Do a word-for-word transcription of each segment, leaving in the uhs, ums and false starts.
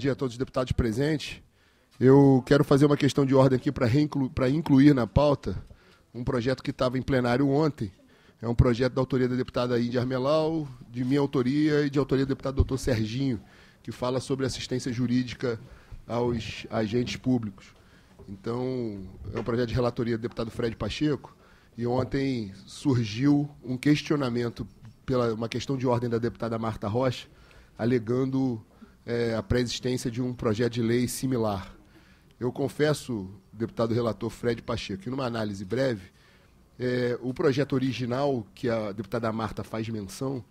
dia a todos os deputados presentes. Eu quero fazer uma questão de ordem aqui para inclu incluir na pauta um projeto que estava em plenário ontem. É um projeto da autoria da deputada Índia Armelau, de minha autoria e de autoria do deputado doutor Serginho, que fala sobre assistência jurídica aos agentes públicos. Então, é um projeto de relatoria do deputado Fred Pacheco, e ontem surgiu um questionamento pela uma questão de ordem da deputada Marta Rocha, alegando é, a pré-existência de um projeto de lei similar. Eu confesso, deputado relator Fred Pacheco, que numa análise breve, é, o projeto original que a deputada Marta faz menção,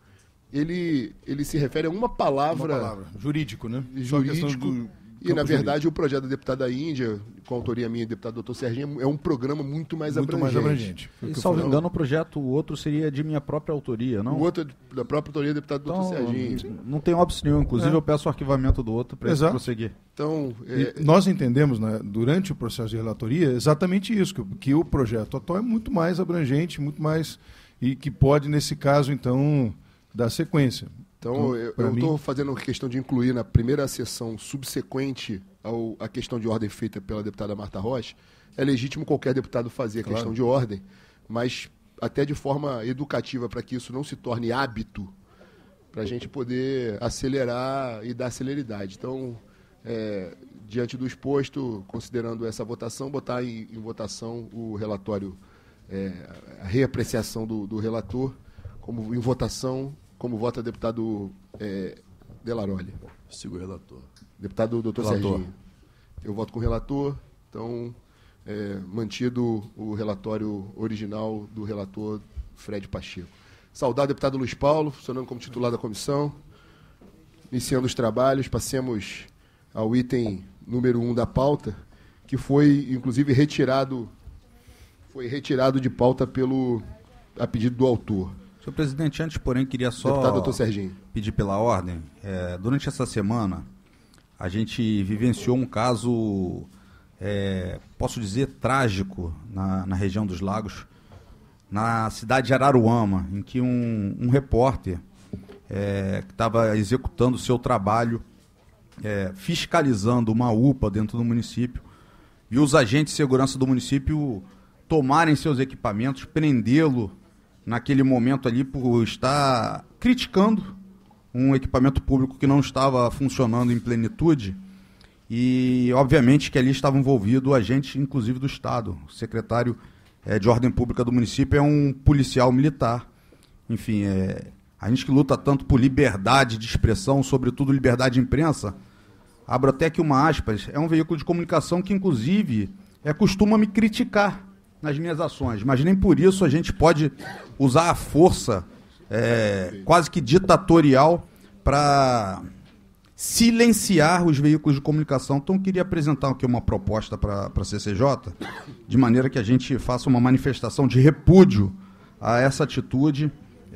ele, ele se refere a uma palavra... Uma palavra, jurídico, né? Jurídico. E, na verdade, o projeto da deputada Índia, com a autoria minha e do deputado doutor Serginho, é um programa muito mais muito abrangente. Mais abrangente. E, salvo engano, o projeto, o outro seria de minha própria autoria, não? O outro é da própria autoria do deputado então, doutor Serginho. Não tem óbice nenhum. Inclusive, é. eu peço o arquivamento do outro para prosseguir. Então, é... Nós entendemos, né, durante o processo de relatoria, exatamente isso, que, que o projeto atual é muito mais abrangente, muito mais... e que pode, nesse caso, então, dar sequência. Então, então eu estou mim... fazendo questão de incluir na primeira sessão subsequente ao, à questão de ordem feita pela deputada Marta Rocha. É legítimo qualquer deputado fazer a claro. questão de ordem, mas até de forma educativa, para que isso não se torne hábito, para a gente poder acelerar e dar celeridade. Então, é, diante do exposto, considerando essa votação, botar em, em votação o relatório, é, a reapreciação do, do relator, como em votação... Como vota o deputado é, Delaroli? Sigo o relator. Deputado doutor Serginho. Eu voto com o relator, então, é, mantido o relatório original do relator Fred Pacheco. Saudar o deputado Luiz Paulo, funcionando como titular da comissão. Iniciando os trabalhos, passemos ao item número um da pauta, que foi, inclusive, retirado, foi retirado de pauta pelo, a pedido do autor. Senhor presidente, antes, porém, queria só Deputado doutor Serginho. pedir pela ordem. É, durante essa semana, a gente vivenciou um caso, é, posso dizer, trágico na, na região dos Lagos, na cidade de Araruama, em que um, um repórter é, que estava executando o seu trabalho, é, fiscalizando uma U P A dentro do município, e os agentes de segurança do município tomarem seus equipamentos, prendê-lo naquele momento ali por estar criticando um equipamento público que não estava funcionando em plenitude e, obviamente, que ali estava envolvido o agente, inclusive, do Estado. O secretário é, de Ordem Pública do município é um policial militar. Enfim, é, a gente que luta tanto por liberdade de expressão, sobretudo liberdade de imprensa, abro até aqui uma aspas, é um veículo de comunicação que, inclusive, é, costuma me criticar nas minhas ações, mas nem por isso a gente pode usar a força é, quase que ditatorial para silenciar os veículos de comunicação. Então, eu queria apresentar aqui uma proposta para a C C J, de maneira que a gente faça uma manifestação de repúdio a essa atitude,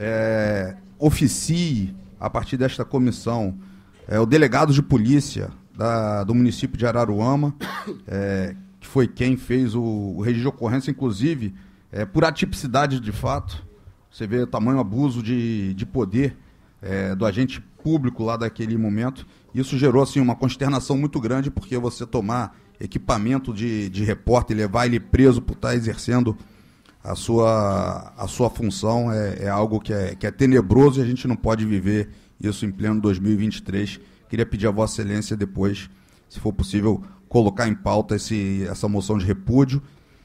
é, oficie, a partir desta comissão, é, o delegado de polícia da, do município de Araruama, é, que foi quem fez o, o registro de ocorrência, inclusive, é, por atipicidade de fato. Você vê o tamanho abuso de, de poder é, do agente público lá daquele momento. Isso gerou assim, uma consternação muito grande, porque você tomar equipamento de, de repórter e levar ele preso por estar exercendo a sua, a sua função é, é algo que é, que é tenebroso, e a gente não pode viver isso em pleno dois mil e vinte e três. Queria pedir a Vossa Excelência depois, se for possível, colocar em pauta esse, essa moção de repúdio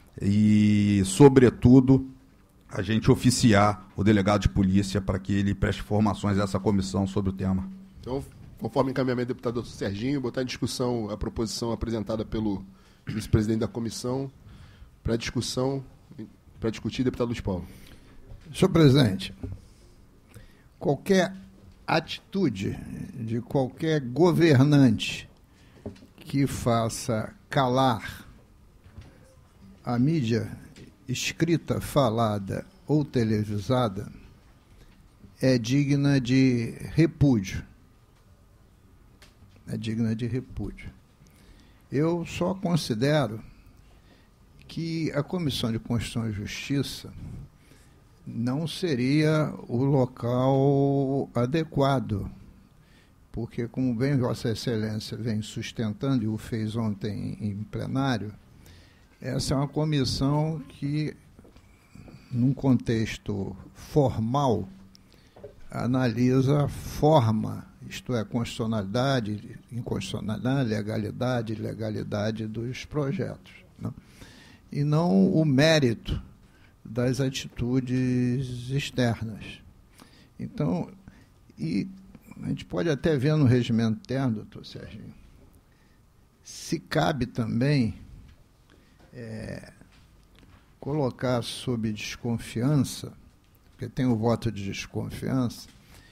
e, sobretudo, a gente oficiar o delegado de polícia para que ele preste informações a essa comissão sobre o tema. Então, conforme o encaminhamento do deputado doutor Serginho, botar em discussão a proposição apresentada pelo vice-presidente da comissão para discussão, para discutir, deputado Luiz Paulo. Senhor presidente, qualquer atitude de qualquer governante que faça calar a mídia escrita, falada ou televisada é digna de repúdio. É digna de repúdio. Eu só considero que a Comissão de Constituição e Justiça não seria o local adequado porque, como bem Vossa Excelência vem sustentando, e o fez ontem em plenário, essa é uma comissão que, num contexto formal, analisa a forma, isto é, constitucionalidade, inconstitucionalidade, legalidade, ilegalidade dos projetos, né? E não o mérito das atitudes externas. Então, e a gente pode até ver no regimento interno, doutor Serginho, se cabe também é, colocar sob desconfiança, porque tem o voto de desconfiança,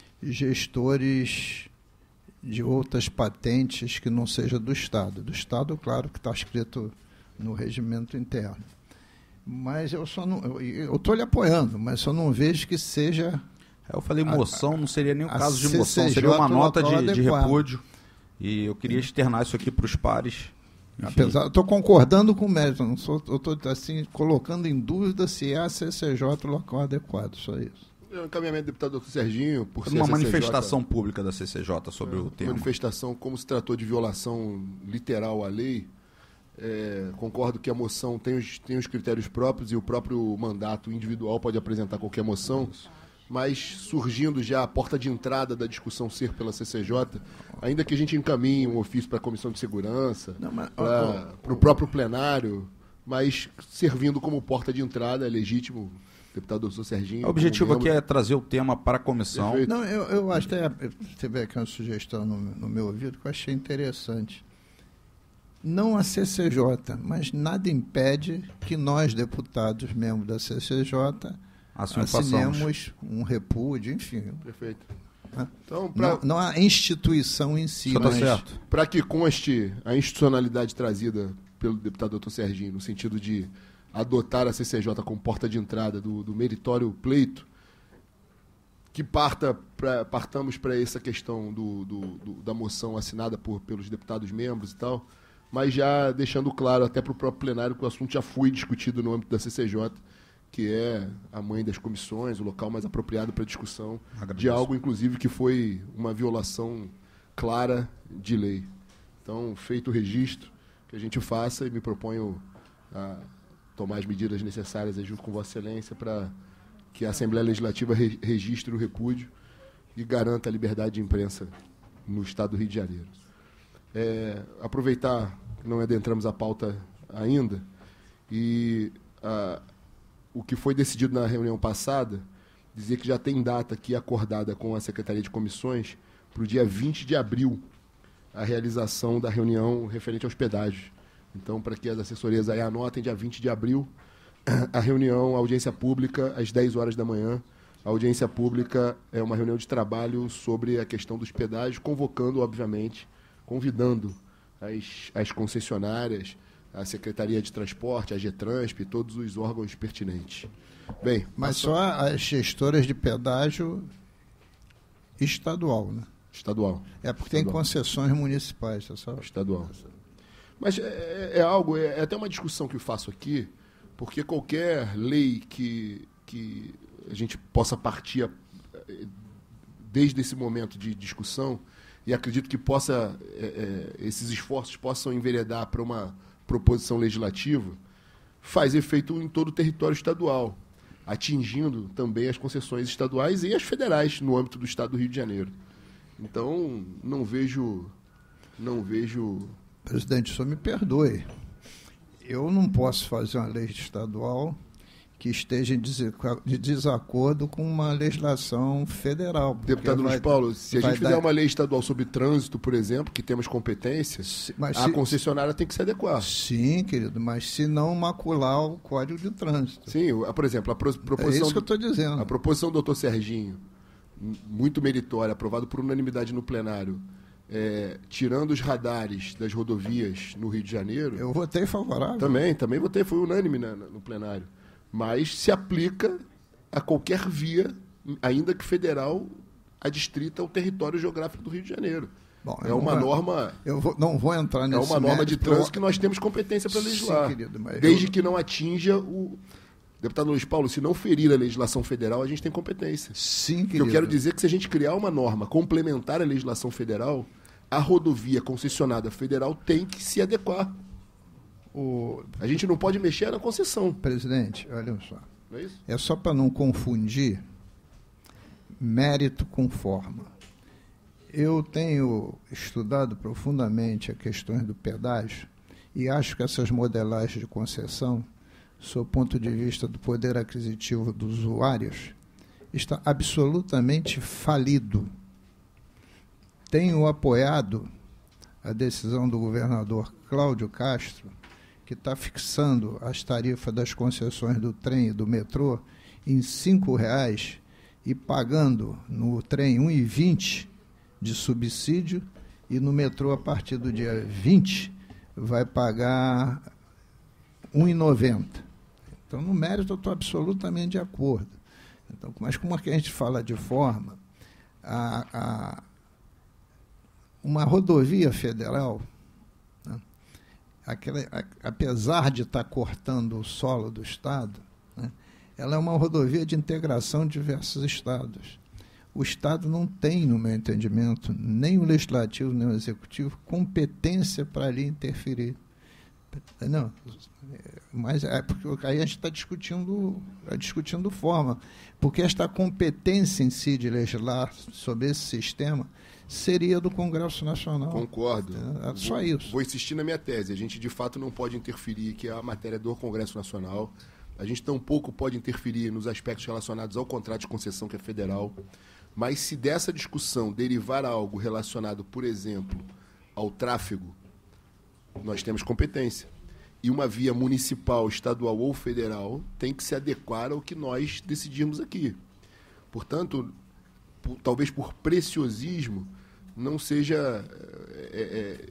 gestores de outras patentes que não seja do Estado. Do Estado, claro, que está escrito no regimento interno. Mas eu só não... Eu estou lhe apoiando, mas só não vejo que seja... Eu falei moção, a, não seria nem um caso de C C J moção, seria uma nota de, de repúdio. E eu queria externar isso aqui para os pares. Enfim. Apesar, eu estou concordando com o mérito, não sou, eu estou assim, colocando em dúvida se é a C C J o local adequado, só isso. É um encaminhamento do deputado doutor Serginho, por ser uma C C J, manifestação pública da C C J sobre é, o tema. Manifestação, como se tratou de violação literal à lei, é, concordo que a moção tem os, tem os critérios próprios e o próprio mandato individual pode apresentar qualquer moção, mas surgindo já a porta de entrada da discussão ser pela C C J, ainda que a gente encaminhe um ofício para a Comissão de Segurança, para o próprio plenário, mas servindo como porta de entrada, é legítimo, deputado doutor Serginho. O objetivo aqui é trazer o tema para a comissão. Perfeito. Não, eu, eu acho até, teve aqui uma sugestão no, no meu ouvido que eu achei interessante. Não a C C J, mas nada impede que nós, deputados, membros da C C J, assim assinemos um repúdio, enfim. Perfeito. Né? Então, pra... não, não a instituição em si, Só mas... tá certo. Para que conste a institucionalidade trazida pelo deputado doutor Serginho, no sentido de adotar a C C J como porta de entrada do, do meritório pleito, que parta pra, partamos para essa questão do, do, do, da moção assinada por, pelos deputados membros e tal, mas já deixando claro até para o próprio plenário que o assunto já foi discutido no âmbito da C C J, que é a mãe das comissões, o local mais apropriado para discussão Agradeço. de algo, inclusive, que foi uma violação clara de lei. Então, feito o registro, que a gente faça e me proponho a tomar as medidas necessárias junto com Vossa Excelência para que a Assembleia Legislativa re registre o repúdio e garanta a liberdade de imprensa no Estado do Rio de Janeiro. É, aproveitar que não adentramos a pauta ainda e a, o que foi decidido na reunião passada, dizer que já tem data aqui acordada com a Secretaria de Comissões para o dia vinte de abril a realização da reunião referente aos pedágios. Então, para que as assessorias aí anotem, dia vinte de abril, a reunião, a audiência pública, às dez horas da manhã. A audiência pública é uma reunião de trabalho sobre a questão dos pedágios, convocando, obviamente, convidando as, as concessionárias, a Secretaria de Transporte, a GETRANSP, todos os órgãos pertinentes. Bem, mas só as gestoras de pedágio estadual, né? Estadual. É porque tem estadual. concessões municipais, tá só? Estadual. Mas é, é algo, é, é até uma discussão que eu faço aqui, porque qualquer lei que, que a gente possa partir a, desde esse momento de discussão, e acredito que possa é, é, esses esforços possam enveredar para uma proposição legislativa, faz efeito em todo o território estadual, atingindo também as concessões estaduais e as federais no âmbito do Estado do Rio de Janeiro. Então, não vejo... Não vejo... Presidente, só me perdoe. Eu não posso fazer uma lei estadual que esteja de desacordo com uma legislação federal. Deputado Luiz Paulo, se a gente fizer dar... uma lei estadual sobre trânsito, por exemplo, que temos competências, mas a se... concessionária tem que se adequar. Sim, querido, mas se não macular o Código de Trânsito. Sim, por exemplo, a proposição... É isso que eu estou dizendo. A proposição do doutor Serginho, muito meritória, aprovada por unanimidade no plenário, é, tirando os radares das rodovias no Rio de Janeiro... Eu votei favorável. Também, também votei, foi unânime na, no plenário. Mas se aplica a qualquer via, ainda que federal, adstrita ao território geográfico do Rio de Janeiro. Bom, é uma vou, norma... Eu vou, não vou entrar nesse É uma norma de trânsito que nós temos competência para legislar. Sim, querido, mas desde eu... que não atinja o, Deputado Luiz Paulo, se não ferir a legislação federal, a gente tem competência. Sim, querido. Eu quero dizer que se a gente criar uma norma complementar à legislação federal, a rodovia concessionada federal tem que se adequar. O... A gente não pode mexer na concessão. Presidente, olha só. Não é isso? É só para não confundir mérito com forma. Eu tenho estudado profundamente as questões do pedágio e acho que essas modelagens de concessão, sob o ponto de vista do poder aquisitivo dos usuários, está absolutamente falido. Tenho apoiado a decisão do governador Cláudio Castro, que está fixando as tarifas das concessões do trem e do metrô em cinco reais e pagando no trem um real e vinte centavos de subsídio e no metrô, a partir do dia vinte, vai pagar um real e noventa centavos. Então, no mérito, eu estou absolutamente de acordo. Então, mas como é que a gente fala de forma, a, a, uma rodovia federal, né, aquela, a, apesar de estar cortando o solo do Estado, né, ela é uma rodovia de integração de diversos estados. O Estado não tem, no meu entendimento, nem o legislativo, nem o executivo, competência para ali interferir. Não, mas é porque aí a gente está discutindo, discutindo forma, porque esta competência em si de legislar sobre esse sistema seria do Congresso Nacional. Concordo. É, é só isso. Vou insistir na minha tese. A gente, de fato, não pode interferir, que é a matéria do Congresso Nacional. A gente tampouco pode interferir nos aspectos relacionados ao contrato de concessão, que é federal. Mas se dessa discussão derivar algo relacionado, por exemplo, ao tráfego, nós temos competência. E uma via municipal, estadual ou federal tem que se adequar ao que nós decidirmos aqui. Portanto, por, talvez por preciosismo, não seja, é, é,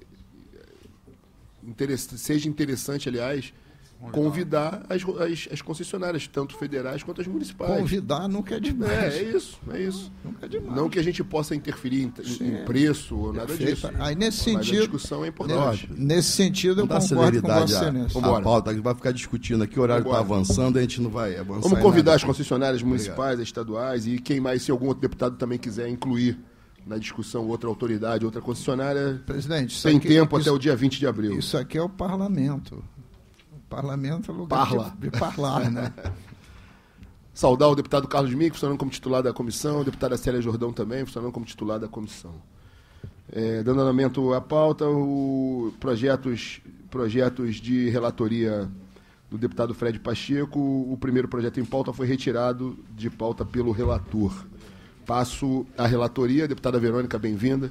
interess- seja interessante, aliás, convidar as, as, as concessionárias, tanto federais quanto as municipais. Convidar nunca é demais. É, é isso, é isso. Nunca é demais. Não que a gente possa interferir em, em, em preço ou nada Perfeito. disso. Aí, nesse Mas sentido, a discussão é importante. Nesse sentido, eu Dá concordo com celeridade Vossa à- Excelência. à Vambora. pauta, a gente vai ficar discutindo aqui, o horário está Vambora. avançando, a gente não vai avançar. Vamos em convidar nada as aqui. concessionárias municipais, estaduais e quem mais, se algum outro deputado também quiser incluir na discussão outra autoridade, outra concessionária, Presidente, isso tem aqui- tempo isso- até o dia vinte de abril. Isso aqui é o parlamento. O parlamento é lugar Parla. de, de parlar, né? Saudar o deputado Carlos Mink, funcionando como titular da comissão, a deputada Célia Jordão também, funcionando como titular da comissão. É, dando andamento à pauta, o projetos, projetos de relatoria do deputado Fred Pacheco, o primeiro projeto em pauta foi retirado de pauta pelo relator. Passo a relatoria, deputada Verônica, bem-vinda.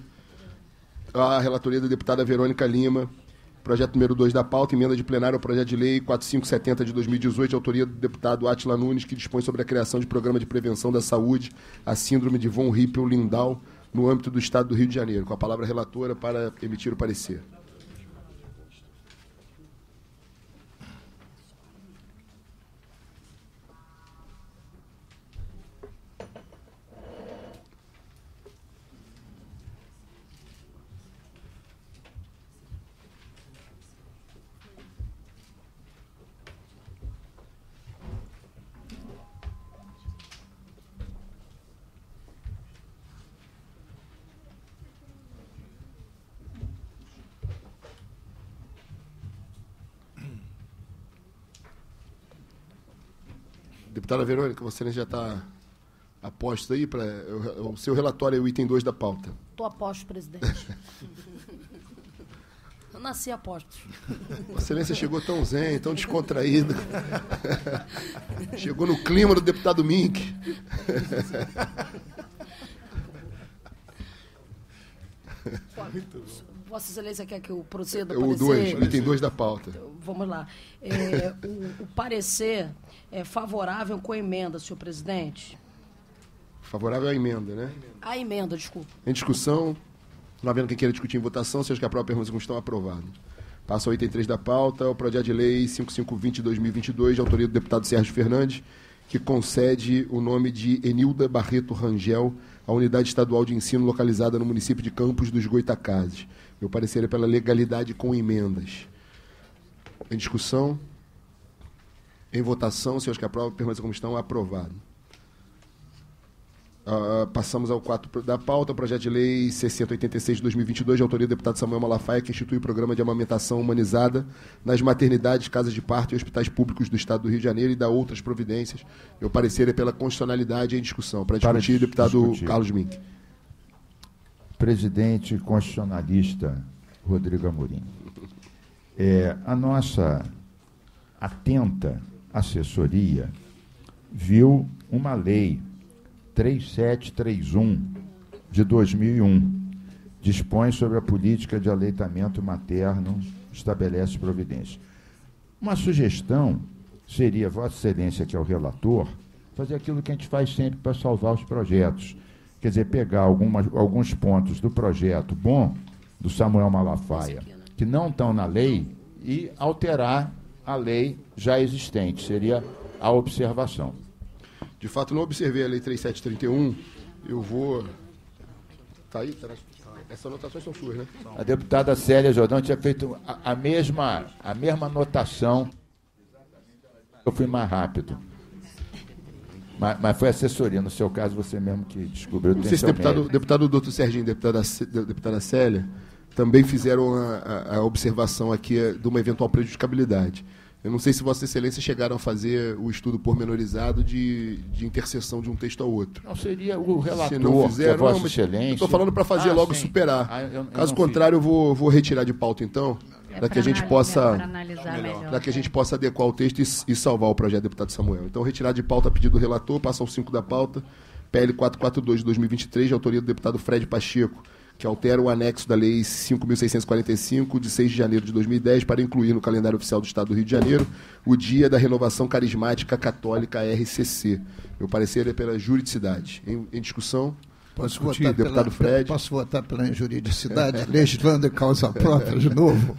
A relatoria da deputada Verônica Lima, projeto número dois da pauta, emenda de plenário ao projeto de lei quatro mil quinhentos e setenta de dois mil e dezoito, de autoria do deputado Átila Nunes, que dispõe sobre a criação de programa de prevenção da saúde, a síndrome de von Hippel-Lindau, no âmbito do Estado do Rio de Janeiro. Com a palavra relatora para emitir o parecer. Deputada Verônica, você já está a posto aí? Pra, o, o seu relatório é o item dois da pauta. Estou a posto, presidente. Eu nasci a postos. Vossa Excelência chegou tão zen, tão descontraído. Chegou no clima do deputado Mink. Vossa Excelência quer que eu proceda? O dois, o item dois da pauta. Vamos lá. É, o, o parecer é favorável com a emenda, senhor presidente. Favorável à emenda, né? A emenda, desculpa. Em discussão, não havendo quem queira discutir em votação, seja que a própria pergunta estão aprovado. Passa ao item três da pauta, o projeto de lei cinco mil quinhentos e vinte de dois mil e vinte e dois, de autoria do deputado Sérgio Fernandes, que concede o nome de Enilda Barreto Rangel à unidade estadual de ensino localizada no município de Campos dos Goitacazes. Meu parecer é pela legalidade com emendas. Em discussão? Em votação, senhores que aprovam, permaneçam como estão, aprovado. Uh, passamos ao quatro da pauta, o projeto de lei seiscentos e oitenta e seis de dois mil e vinte e dois, de autoria do deputado Samuel Malafaia, que institui o programa de amamentação humanizada nas maternidades, casas de parto e hospitais públicos do Estado do Rio de Janeiro e dá outras providências. Meu parecer é pela constitucionalidade em discussão. Para discutir, Para deputado discutir. Carlos Mink. Presidente constitucionalista Rodrigo Amorim. É, a nossa atenta assessoria viu uma lei três sete três um, de dois mil e um, dispõe sobre a política de aleitamento materno, estabelece providências. Uma sugestão seria, Vossa Excelência, que é o relator, fazer aquilo que a gente faz sempre para salvar os projetos. Quer dizer, pegar algumas, alguns pontos do projeto bom, do Samuel Malafaia, que não estão na lei, e alterar a lei já existente. Seria a observação. De fato, não observei a lei três sete três um, eu vou... Está aí? Tá... Essas anotações são suas, né? A deputada Célia Jordão tinha feito a, a, mesma, a mesma anotação. Eu fui mais rápido. Mas, mas foi assessoria. No seu caso, você mesmo que descobriu. Não sei se o deputado, deputado doutor Serginho e deputada, deputada Célia também fizeram a, a, a observação aqui de uma eventual prejudicabilidade. Eu não sei se Vossa Excelência chegaram a fazer o estudo pormenorizado de, de interseção de um texto ao outro. Não seria o relator, se não fizeram, que é Vossa não, Excelência. Estou falando para fazer ah, logo sim. superar. Ah, eu, eu Caso contrário, eu vou, vou retirar de pauta, então, é para que a gente possa para que a gente possa adequar o texto e, e salvar o projeto do deputado Samuel. Então, retirar de pauta a pedido do relator, passa ao cinco da pauta, P L quatrocentos e quarenta e dois de dois mil e vinte e três, de autoria do deputado Fred Pacheco, que altera o anexo da Lei cinco mil seiscentos e quarenta e cinco, de seis de janeiro de dois mil e dez, para incluir no calendário oficial do Estado do Rio de Janeiro o Dia da Renovação Carismática Católica R C C. Meu parecer é pela juridicidade. Em, em discussão, posso votar, deputado pela, Fred. Posso votar pela injuridicidade, legislando em causa própria de novo?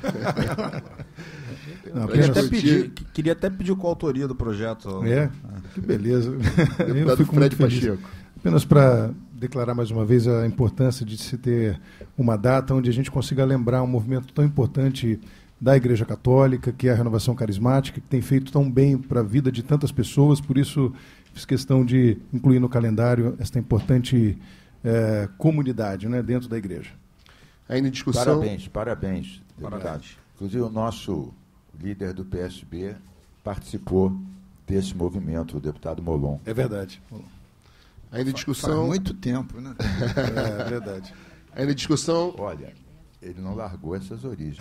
Não, queria, até pedir, queria até pedir com a autoria do projeto. É, que beleza. Deputado Fred Pacheco. Apenas para declarar mais uma vez a importância de se ter uma data onde a gente consiga lembrar um movimento tão importante da Igreja Católica, que é a renovação carismática, que tem feito tão bem para a vida de tantas pessoas. Por isso, fiz questão de incluir no calendário esta importante é, comunidade, né, dentro da Igreja. Ainda em discussão... Parabéns, parabéns, deputado. Inclusive, o nosso líder do P S B participou desse movimento, o deputado Molon. É verdade. Ainda em discussão... Faz muito tempo, né? É, é verdade. Ainda em discussão... Olha, ele não largou essas origens.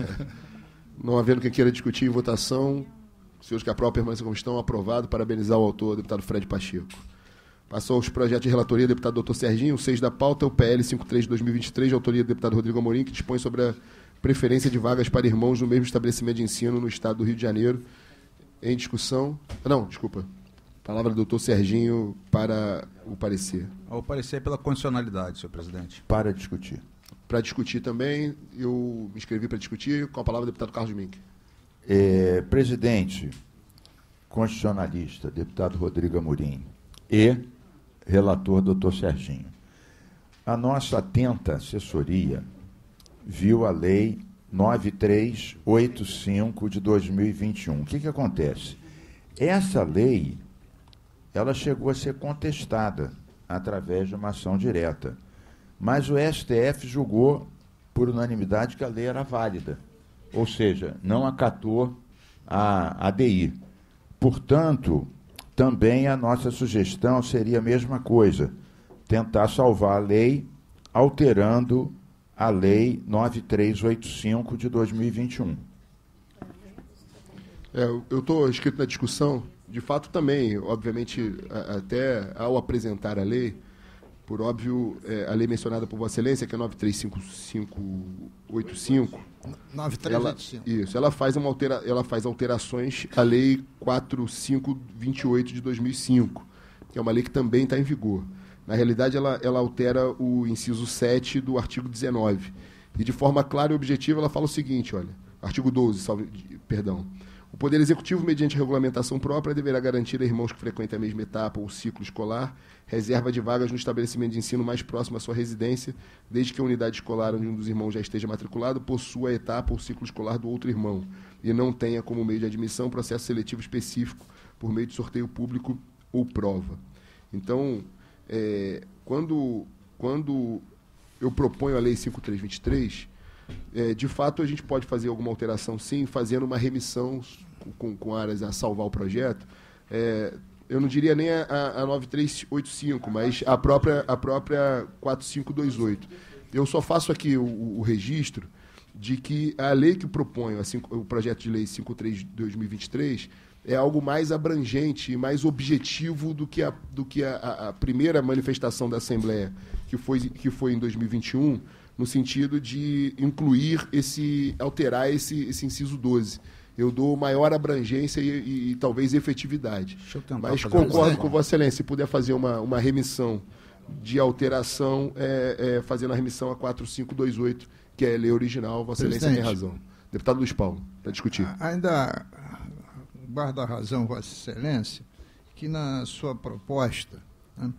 Não havendo quem queira discutir em votação, os senhores que aprovam permanecem como estão, aprovado. Parabenizar o autor, o deputado Fred Pacheco. Passou aos projetos de relatoria, deputado doutor Serginho. O seis da pauta, o P L cinquenta e três de dois mil e vinte e três, de autoria do deputado Rodrigo Amorim, que dispõe sobre a preferência de vagas para irmãos no mesmo estabelecimento de ensino no Estado do Rio de Janeiro. Em discussão... Não, desculpa. Palavra do doutor Serginho para o parecer. O parecer é pela condicionalidade, senhor presidente. Para discutir. Para discutir também, eu me inscrevi para discutir. Com a palavra, o deputado Carlos Mink. É, presidente constitucionalista, deputado Rodrigo Amorim, e relator, doutor Serginho. A nossa atenta assessoria viu a Lei nove três oito cinco de dois mil e vinte e um. O que, que acontece? Essa lei... ela chegou a ser contestada através de uma ação direta. Mas o S T F julgou, por unanimidade, que a lei era válida. Ou seja, não acatou a A D I. Portanto, também a nossa sugestão seria a mesma coisa, tentar salvar a lei alterando a Lei nove três oito cinco de dois mil e vinte e um. É, eu estou inscrito na discussão. De fato, também, obviamente, a, até ao apresentar a lei, por óbvio, é, a lei mencionada por Vossa Excelência, que é nove três cinco cinco oito cinco, nove três oito cinco. Ela, isso, ela faz, uma altera, ela faz alterações à Lei quatro cinco vinte e oito de dois mil e cinco, que é uma lei que também está em vigor. Na realidade, ela, ela altera o inciso sete do artigo dezenove. E, de forma clara e objetiva, ela fala o seguinte, olha, artigo doze, salve, perdão. O Poder Executivo, mediante regulamentação própria, deverá garantir a irmãos que frequentem a mesma etapa ou ciclo escolar reserva de vagas no estabelecimento de ensino mais próximo à sua residência, desde que a unidade escolar onde um dos irmãos já esteja matriculado possua a etapa ou ciclo escolar do outro irmão e não tenha como meio de admissão processo seletivo específico por meio de sorteio público ou prova. Então, é, quando, quando eu proponho a Lei cinco mil trezentos e vinte e três, é, de fato a gente pode fazer alguma alteração, sim, fazendo uma remissão com, com áreas a salvar o projeto. É, eu não diria nem a, a nove três oito cinco, mas a própria, a própria quatro cinco dois oito. Eu só faço aqui o, o registro de que a lei que proponho, assim, o projeto de lei cinco três de dois mil e vinte e três, é algo mais abrangente e mais objetivo do que a, do que a, a primeira manifestação da Assembleia, que foi, que foi em dois mil e vinte e um, no sentido de incluir esse, alterar esse, esse inciso doze. Eu dou maior abrangência e, e, e talvez efetividade. Mas concordo com Vossa Excelência, se puder fazer uma, uma remissão de alteração, é, é, fazendo a remissão a quatro cinco dois oito, que é a lei original, Vossa Excelência tem razão. Deputado Luiz Paulo, para discutir. Ainda guarda a razão, Vossa Excelência, que na sua proposta, né,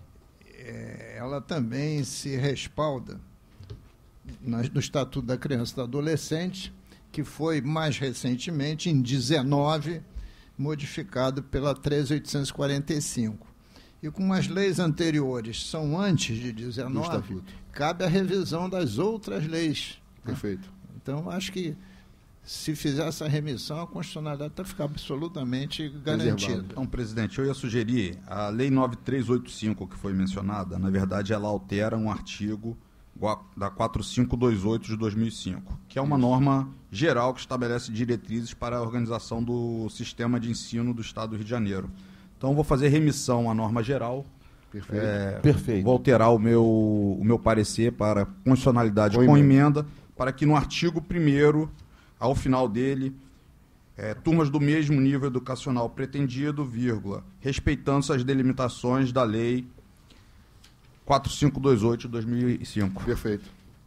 é, ela também se respalda na, no Estatuto da Criança e do Adolescente, que foi mais recentemente, em dezenove, modificado pela treze mil oitocentos e quarenta e cinco. E como as leis anteriores são antes de dezenove, cabe a revisão das outras leis. Perfeito. Né? Então, acho que se fizer essa remissão, a constitucionalidade está ficando absolutamente garantida. Então, presidente, eu ia sugerir, a Lei nove três oito cinco, que foi mencionada, na verdade, ela altera um artigo da quatro cinco dois oito de dois mil e cinco, que é uma norma geral que estabelece diretrizes para a organização do sistema de ensino do Estado do Rio de Janeiro. Então, vou fazer remissão à norma geral. Perfeito. É, Perfeito. Vou alterar o meu, o meu parecer para constitucionalidade com, com emenda, para que no artigo primeiro, ao final dele, é, turmas do mesmo nível educacional pretendido, vírgula, respeitando-se as delimitações da lei quatro cinco dois oito de dois mil e cinco. Perfeito.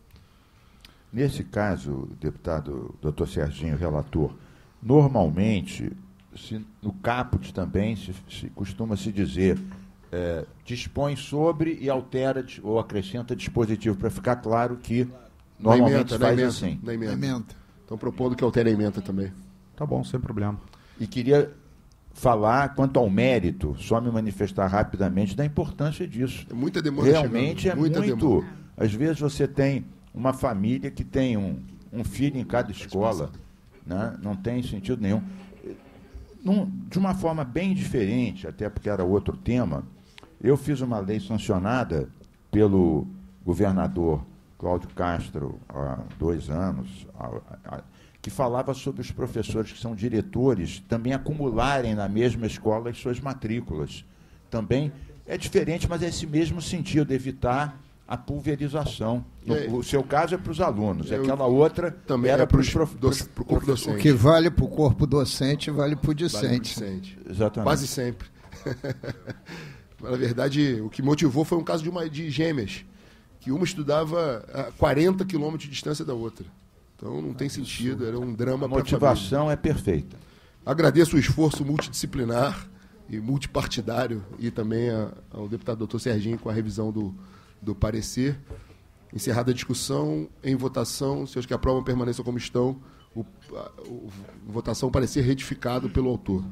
Nesse caso, deputado doutor Serginho, relator, normalmente, se, no caput também se, se costuma se dizer é, dispõe sobre e altera ou acrescenta dispositivo, para ficar claro que normalmente se faz assim. Na emenda. Estão propondo que altere a emenda também. Tá bom, sem problema. E queria falar quanto ao mérito, só me manifestar rapidamente da importância disso. É muita demanda. Realmente chegando. é muita muito. Demanda. Às vezes você tem uma família que tem um, um filho em cada escola, né? Não tem sentido nenhum. Num, de uma forma bem diferente, até porque era outro tema, eu fiz uma lei sancionada pelo governador Cláudio Castro há dois anos, há, há, que falava sobre os professores que são diretores também acumularem na mesma escola as suas matrículas. Também é diferente, mas é esse mesmo sentido, evitar a pulverização. No, é, o seu caso é para os alunos, eu, aquela outra também era é para o corpo docente. O que vale para o corpo docente, vale para o discente. Vale docente. Exatamente. Quase sempre. Na verdade, o que motivou foi um caso de, uma, de gêmeas, que uma estudava a quarenta quilômetros de distância da outra. Então não tem sentido, era um drama. A motivação é perfeita. Agradeço o esforço multidisciplinar e multipartidário e também a, ao deputado doutor Serginho com a revisão do, do parecer. Encerrada a discussão, em votação, se os que aprovam permaneçam como estão, o, a, o votação parecer retificado pelo autor,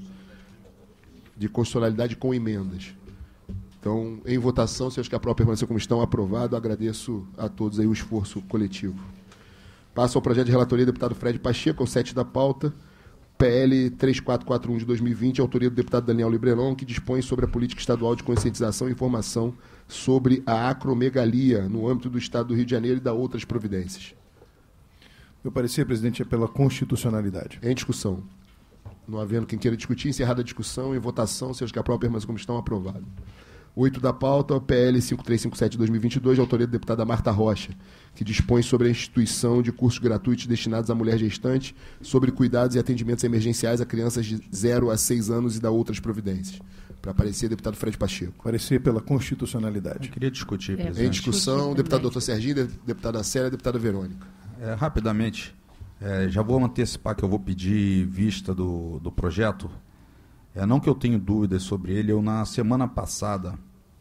de constitucionalidade com emendas. Então, em votação, se os que aprovam permaneçam como estão, aprovado. Agradeço a todos aí o esforço coletivo. Passo ao projeto de relatoria do deputado Fred Pacheco, ao sete da pauta, P L três quatro quatro um de dois mil e vinte, autoria do deputado Daniel Librelon, que dispõe sobre a política estadual de conscientização e informação sobre a acromegalia no âmbito do Estado do Rio de Janeiro e da outras providências. Meu parecer, presidente, é pela constitucionalidade. Em discussão. Não havendo quem queira discutir, encerrada a discussão, em votação, se os que aprovam permaneçam como estão, aprovado. oito da pauta, o P L cinco três cinco sete de dois mil e vinte e dois, de autoria da deputada Marta Rocha, que dispõe sobre a instituição de cursos gratuitos destinados à mulher gestante, sobre cuidados e atendimentos emergenciais a crianças de zero a seis anos e da outras providências. Para aparecer, deputado Fred Pacheco. Parecer pela constitucionalidade. Eu queria discutir, É, presidente. Em discussão, deputado doutor Serginho, deputada Célia, deputada Verônica. É, rapidamente, É, já vou antecipar que eu vou pedir vista do, do projeto. É, não que eu tenha dúvidas sobre ele, eu na semana passada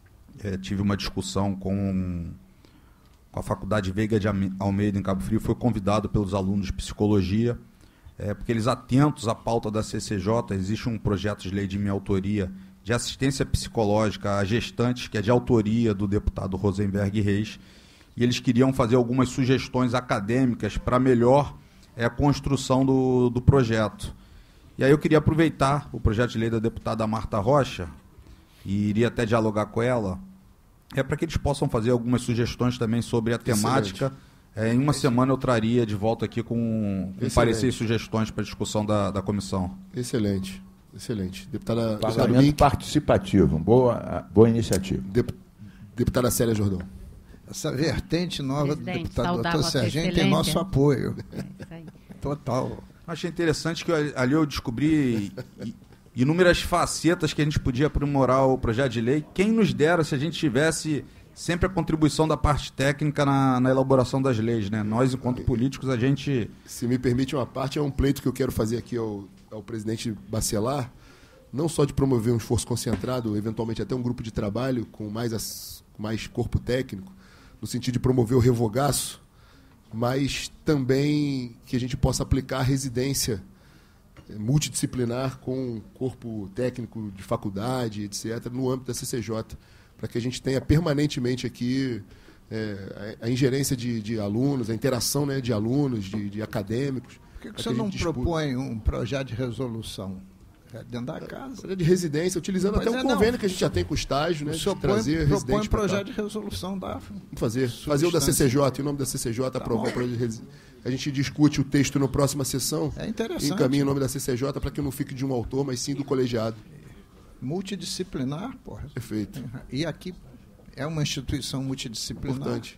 é, tive uma discussão com, com a Faculdade Veiga de Almeida, em Cabo Frio, fui convidado pelos alunos de psicologia, é, porque eles atentos à pauta da C C J, existe um projeto de lei de minha autoria de assistência psicológica a gestantes, que é de autoria do deputado Rosenberg Reis, e eles queriam fazer algumas sugestões acadêmicas para melhor é, construção do, do projeto. E aí eu queria aproveitar o projeto de lei da deputada Marta Rocha, e iria até dialogar com ela, é para que eles possam fazer algumas sugestões também sobre a temática. É, em uma semana eu traria de volta aqui com, com parecer e sugestões para a discussão da, da comissão. Excelente, excelente. Deputada Parlamento participativo, boa, boa iniciativa. Dep, deputada Célia Jordão. Essa vertente nova do Presidente, deputado saudar doutor Vossa Serginho tem Excelência. nosso apoio. É isso aí. Total. Achei interessante que eu- ali eu descobri i- inúmeras facetas que a gente podia aprimorar o projeto de lei. Quem nos dera se a gente tivesse sempre a contribuição da parte técnica na, na elaboração das leis, né? Nós, enquanto políticos, a gente... Se me permite uma parte, é um pleito que eu quero fazer aqui ao, ao presidente Bacelar, não só de promover um esforço concentrado, eventualmente até um grupo de trabalho com mais, as, com mais corpo técnico, no sentido de promover o revogaço, mas também que a gente possa aplicar a residência eh, multidisciplinar com corpo técnico de faculdade, etcétera, no âmbito da C C J, para que a gente tenha permanentemente aqui eh, a, a ingerência de, de alunos, a interação, né, de alunos, de, de acadêmicos. Por que, que para você a não gente discuta. propõe um projeto de resolução? É dentro da casa. Projeto de residência, utilizando Pois até um é, não. convênio que a gente já tem com o estágio, né, O de senhor trazer põe, propõe residente um pra cá. projeto de resolução da... Vamos fazer. Fazer o da C C J, em nome da C C J, aprovar o projeto de resi- A gente discute o texto na próxima sessão. É interessante. Encaminha em nome da C C J para que não fique de um autor, mas sim do colegiado. Multidisciplinar, porra. Perfeito. E aqui é uma instituição multidisciplinar. Importante.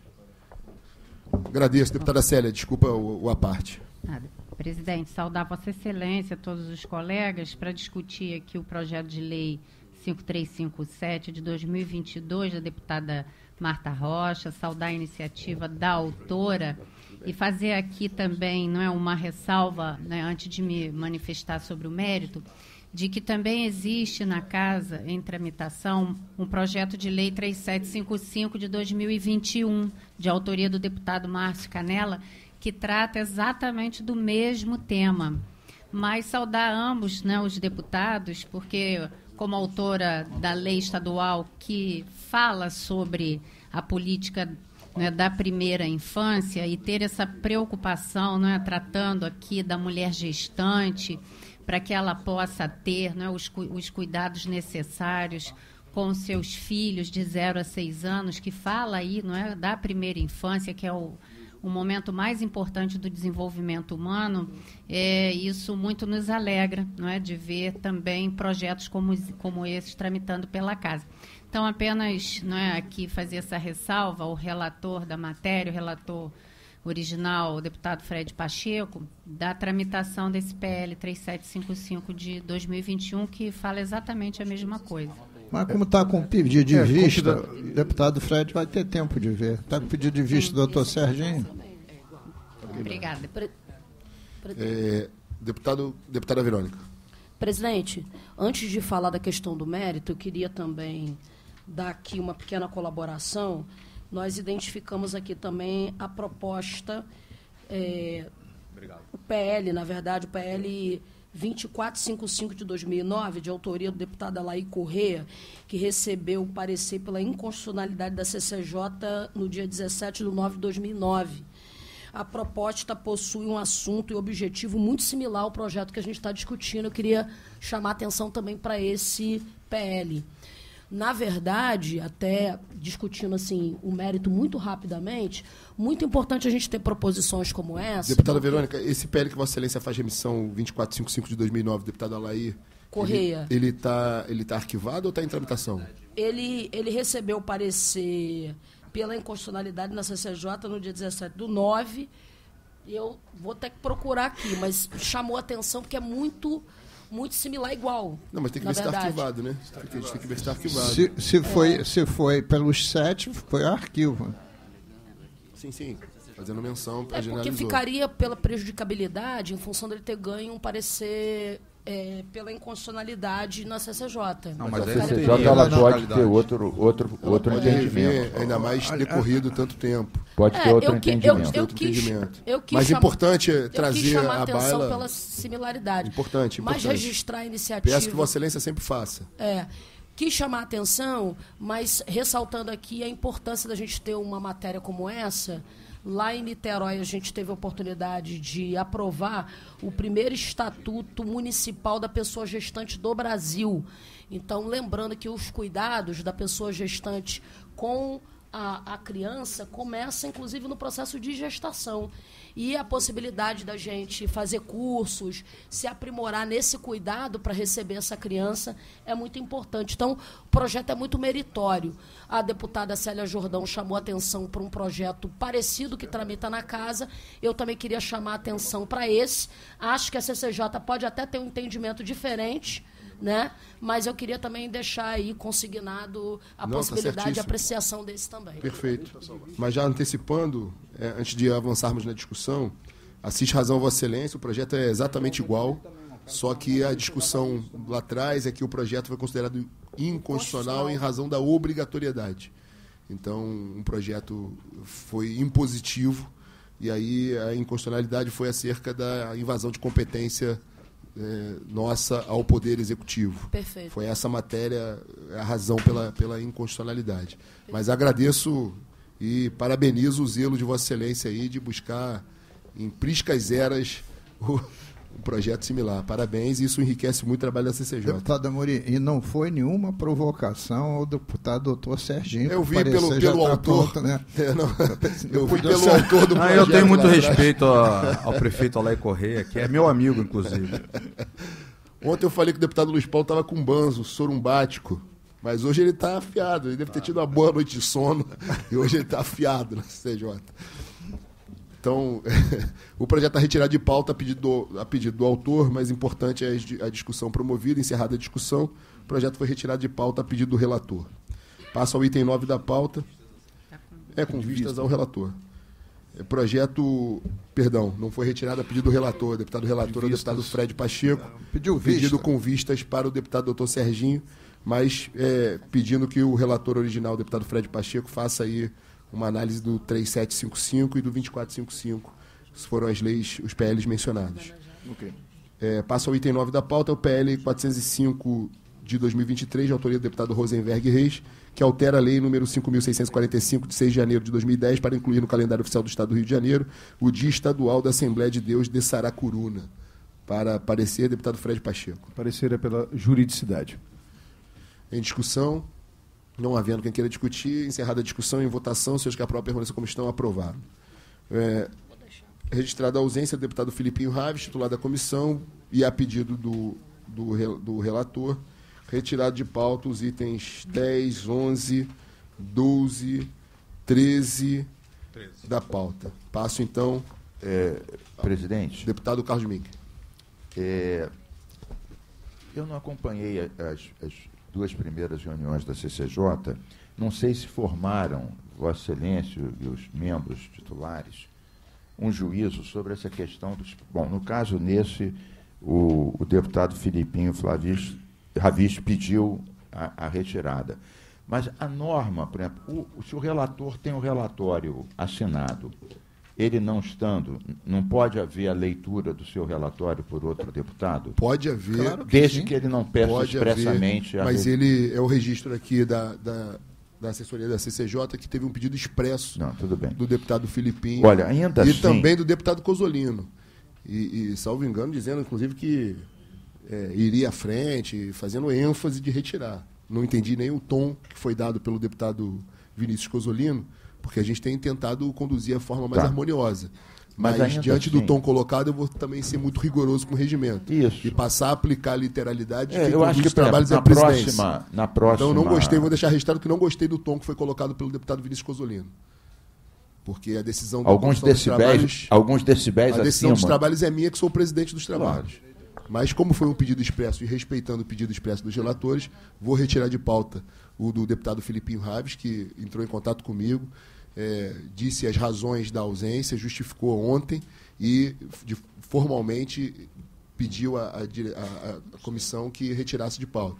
Agradeço, deputada Célia, desculpa o, o à parte. Nada. Presidente, saudar Vossa Excelência, todos os colegas, para discutir aqui o projeto de lei cinco três cinco sete de dois mil e vinte e dois, da deputada Marta Rocha, saudar a iniciativa da autora e fazer aqui também, não é, uma ressalva, né, antes de me manifestar sobre o mérito, de que também existe na Casa, em tramitação, um projeto de lei três sete cinco cinco de dois mil e vinte e um, de autoria do deputado Márcio Canella, que trata exatamente do mesmo tema. Mas saudar ambos, né, os deputados, porque, como autora da lei estadual que fala sobre a política, né, da primeira infância e ter essa preocupação, né, tratando aqui da mulher gestante, para que ela possa ter, né, os, cu- os cuidados necessários com seus filhos de zero a seis anos, que fala aí, não é, da primeira infância, que é o o momento mais importante do desenvolvimento humano, é, isso muito nos alegra, não é, de ver também projetos como, como esses tramitando pela Casa. Então, apenas, não é, aqui fazer essa ressalva, o relator da matéria, o relator original, o deputado Fred Pacheco, da tramitação desse P L três sete cinco cinco de dois mil e vinte e um, que fala exatamente a mesma coisa. Mas como está com pedido de É, vista, considera- o deputado Fred vai ter tempo de ver. Está com pedido de vista do doutor Serginho? Obrigada. Pre- pre- É, deputado, deputada Verônica. Presidente, antes de falar da questão do mérito, eu queria também dar aqui uma pequena colaboração. Nós identificamos aqui também a proposta, é, o P L, na verdade, o P L vinte e quatro cinquenta e cinco de dois mil e nove, de autoria do deputado Alaí Corrêa, que recebeu o parecer pela inconstitucionalidade da C C J no dia dezessete de nove de dois mil e nove. A proposta possui um assunto e objetivo muito similar ao projeto que a gente está discutindo. Eu queria chamar a atenção também para esse P L. Na verdade, até discutindo assim o mérito muito rapidamente, muito importante a gente ter proposições como essa. Deputada porque- Verônica, esse P L que Vossa Excelência faz remissão vinte e quatro cinquenta e cinco de dois mil e nove, deputado Alaí, Corrêa. ele está ele tá arquivado ou está em tramitação? Ele, ele recebeu o parecer pela inconstitucionalidade na C C J no dia dezessete do nove. Eu vou ter que procurar aqui, mas chamou a atenção porque é muito, muito similar, igual. Não, mas tem que na ver se está verdade. arquivado, né? A gente tem que ver se está arquivado. Se, se, foi, se foi pelos sete, foi arquivo. Sim, sim. fazendo menção para É generalizar. porque ficaria pela prejudicabilidade em função dele ter ganho um parecer é, pela inconstitucionalidade na C C J. Não, Mas mas a aí C C não J teria ela na pode localidade. ter outro, outro, Ela outro pode entendimento. rever, ainda mais decorrido tanto tempo. Pode ter É, outro eu que- eu- entendimento. eu Outro quis- entendimento. eu quis Mas chamar- importante é Eu quis trazer chamar a a atenção baila... pela similaridade. Importante, Mas importante. registrar a iniciativa... Peço que Vossa Excelência sempre faça. É, quis chamar a atenção, mas ressaltando aqui a importância da gente ter uma matéria como essa. Lá em Niterói, a gente teve a oportunidade de aprovar o primeiro estatuto municipal da pessoa gestante do Brasil. Então, lembrando que os cuidados da pessoa gestante com a, a criança começa, inclusive, no processo de gestação. E a possibilidade da gente fazer cursos, se aprimorar nesse cuidado para receber essa criança é muito importante. Então, o projeto é muito meritório. A deputada Célia Jordão chamou atenção para um projeto parecido que tramita na casa. Eu também queria chamar atenção para esse. Acho que a C C J pode até ter um entendimento diferente, né? Mas eu queria também deixar aí consignado a Não, tá possibilidade de certíssimo. apreciação desse também. Perfeito. Mas já antecipando, é, antes de avançarmos na discussão, assiste razão Vossa Excelência, o projeto é exatamente igual, só que a discussão lá atrás é que o projeto foi considerado inconstitucional em razão da obrigatoriedade. Então, um projeto foi impositivo e aí a inconstitucionalidade foi acerca da invasão de competência é, nossa ao Poder Executivo. Perfeito. Foi essa matéria a razão pela, pela inconstitucionalidade. Mas agradeço e parabenizo o zelo de Vossa Excelência aí de buscar em priscas eras o, um projeto similar. Parabéns, isso enriquece muito o trabalho da C C J. Deputado Amorim, e não foi nenhuma provocação ao deputado doutor Serginho. Eu que vi parecer pelo, já pelo tá autor, pronto, né? é, não, eu vi Podia pelo ser- autor do Ah, projeto. eu tenho muito lá atrás. respeito a- ao prefeito Alay Correia, que é meu amigo, inclusive. Ontem eu falei que o deputado Luiz Paulo estava com banzo, sorumbático, mas hoje ele está afiado. Ele deve ter tido uma boa noite de sono e hoje ele está afiado na C C J. Então, o projeto está retirado de pauta a pedido, do, a pedido do autor, mas importante é a discussão promovida, encerrada a discussão. O projeto foi retirado de pauta a pedido do relator. Passa ao item nove da pauta. É, com vistas ao relator. É, projeto, perdão, não foi retirado a pedido do relator. O deputado relator é o deputado Fred Pacheco. Pediu Pedido vista. com vistas para o deputado doutor Serginho, mas é, pedindo que o relator original, o deputado Fred Pacheco, faça aí uma análise do três mil setecentos e cinquenta e cinco e do vinte e quatro cinquenta e cinco, que foram as leis, os P Ls mencionados. Ok. É, passa ao item nove da pauta, é o P L quatrocentos e cinco de dois mil e vinte e três, de autoria do deputado Rosenberg Reis, que altera a lei número cinco mil seiscentos e quarenta e cinco, de seis de janeiro de dois mil e dez, para incluir no calendário oficial do Estado do Rio de Janeiro o Dia Estadual da Assembleia de Deus de Saracuruna. Para parecer, deputado Fred Pacheco. Parecer é pela juridicidade. Em discussão, não havendo quem queira discutir, encerrada a discussão, em votação, seus que aprovam permaneçam como estão, aprovaram. É, registrada a ausência do deputado Filipinho Raves, titular da comissão, e a pedido do, do, re- do relator, retirado de pauta os itens dez, onze, doze, treze da pauta. Passo, então, É, presidente, deputado Carlos Mink. é, eu não acompanhei a- as, as duas primeiras reuniões da C C J. Não sei se formaram, Vossa Excelência e os membros titulares, um juízo sobre essa questão dos. Bom, no caso nesse, o, o deputado Filipinho Flavis, Ravis pediu a, a retirada. Mas a norma, por exemplo, o, o- se o relator tem um relatório assinado, ele não estando, não pode haver a leitura do seu relatório por outro deputado? Pode haver. Claro. Desde sim. que ele não peça Pode expressamente haver, a mas re- ele é o registro aqui da, da, da assessoria da C C J que teve um pedido expresso Não, tudo bem. do deputado Filipinho Olha, ainda e assim, também do deputado Cosolino. E, e, salvo engano, dizendo, inclusive, que é, iria à frente, fazendo ênfase de retirar. Não entendi nem o tom que foi dado pelo deputado Vinícius Cosolino, porque a gente tem tentado conduzir a forma mais Tá. harmoniosa. Mas Mas, ainda diante do assim- tom colocado, eu vou também ser muito rigoroso com o regimento. Isso. E passar a aplicar a literalidade de é, quem eu acho conduz que os por exemplo, trabalhos é na a presidência. próxima, na próxima. Então, não gostei, vou deixar registrado que não gostei do tom que foi colocado pelo deputado Vinícius Cosolino. Porque a decisão da alguns condução dos decibéis, trabalhos, alguns decibéis a decisão acima. dos trabalhos é minha, que sou o presidente dos trabalhos. Mas como foi um pedido expresso e respeitando o pedido expresso dos relatores, vou retirar de pauta o do deputado Filipinho Raves, que entrou em contato comigo é, disse as razões da ausência, justificou ontem e de, formalmente pediu à comissão que retirasse de pauta.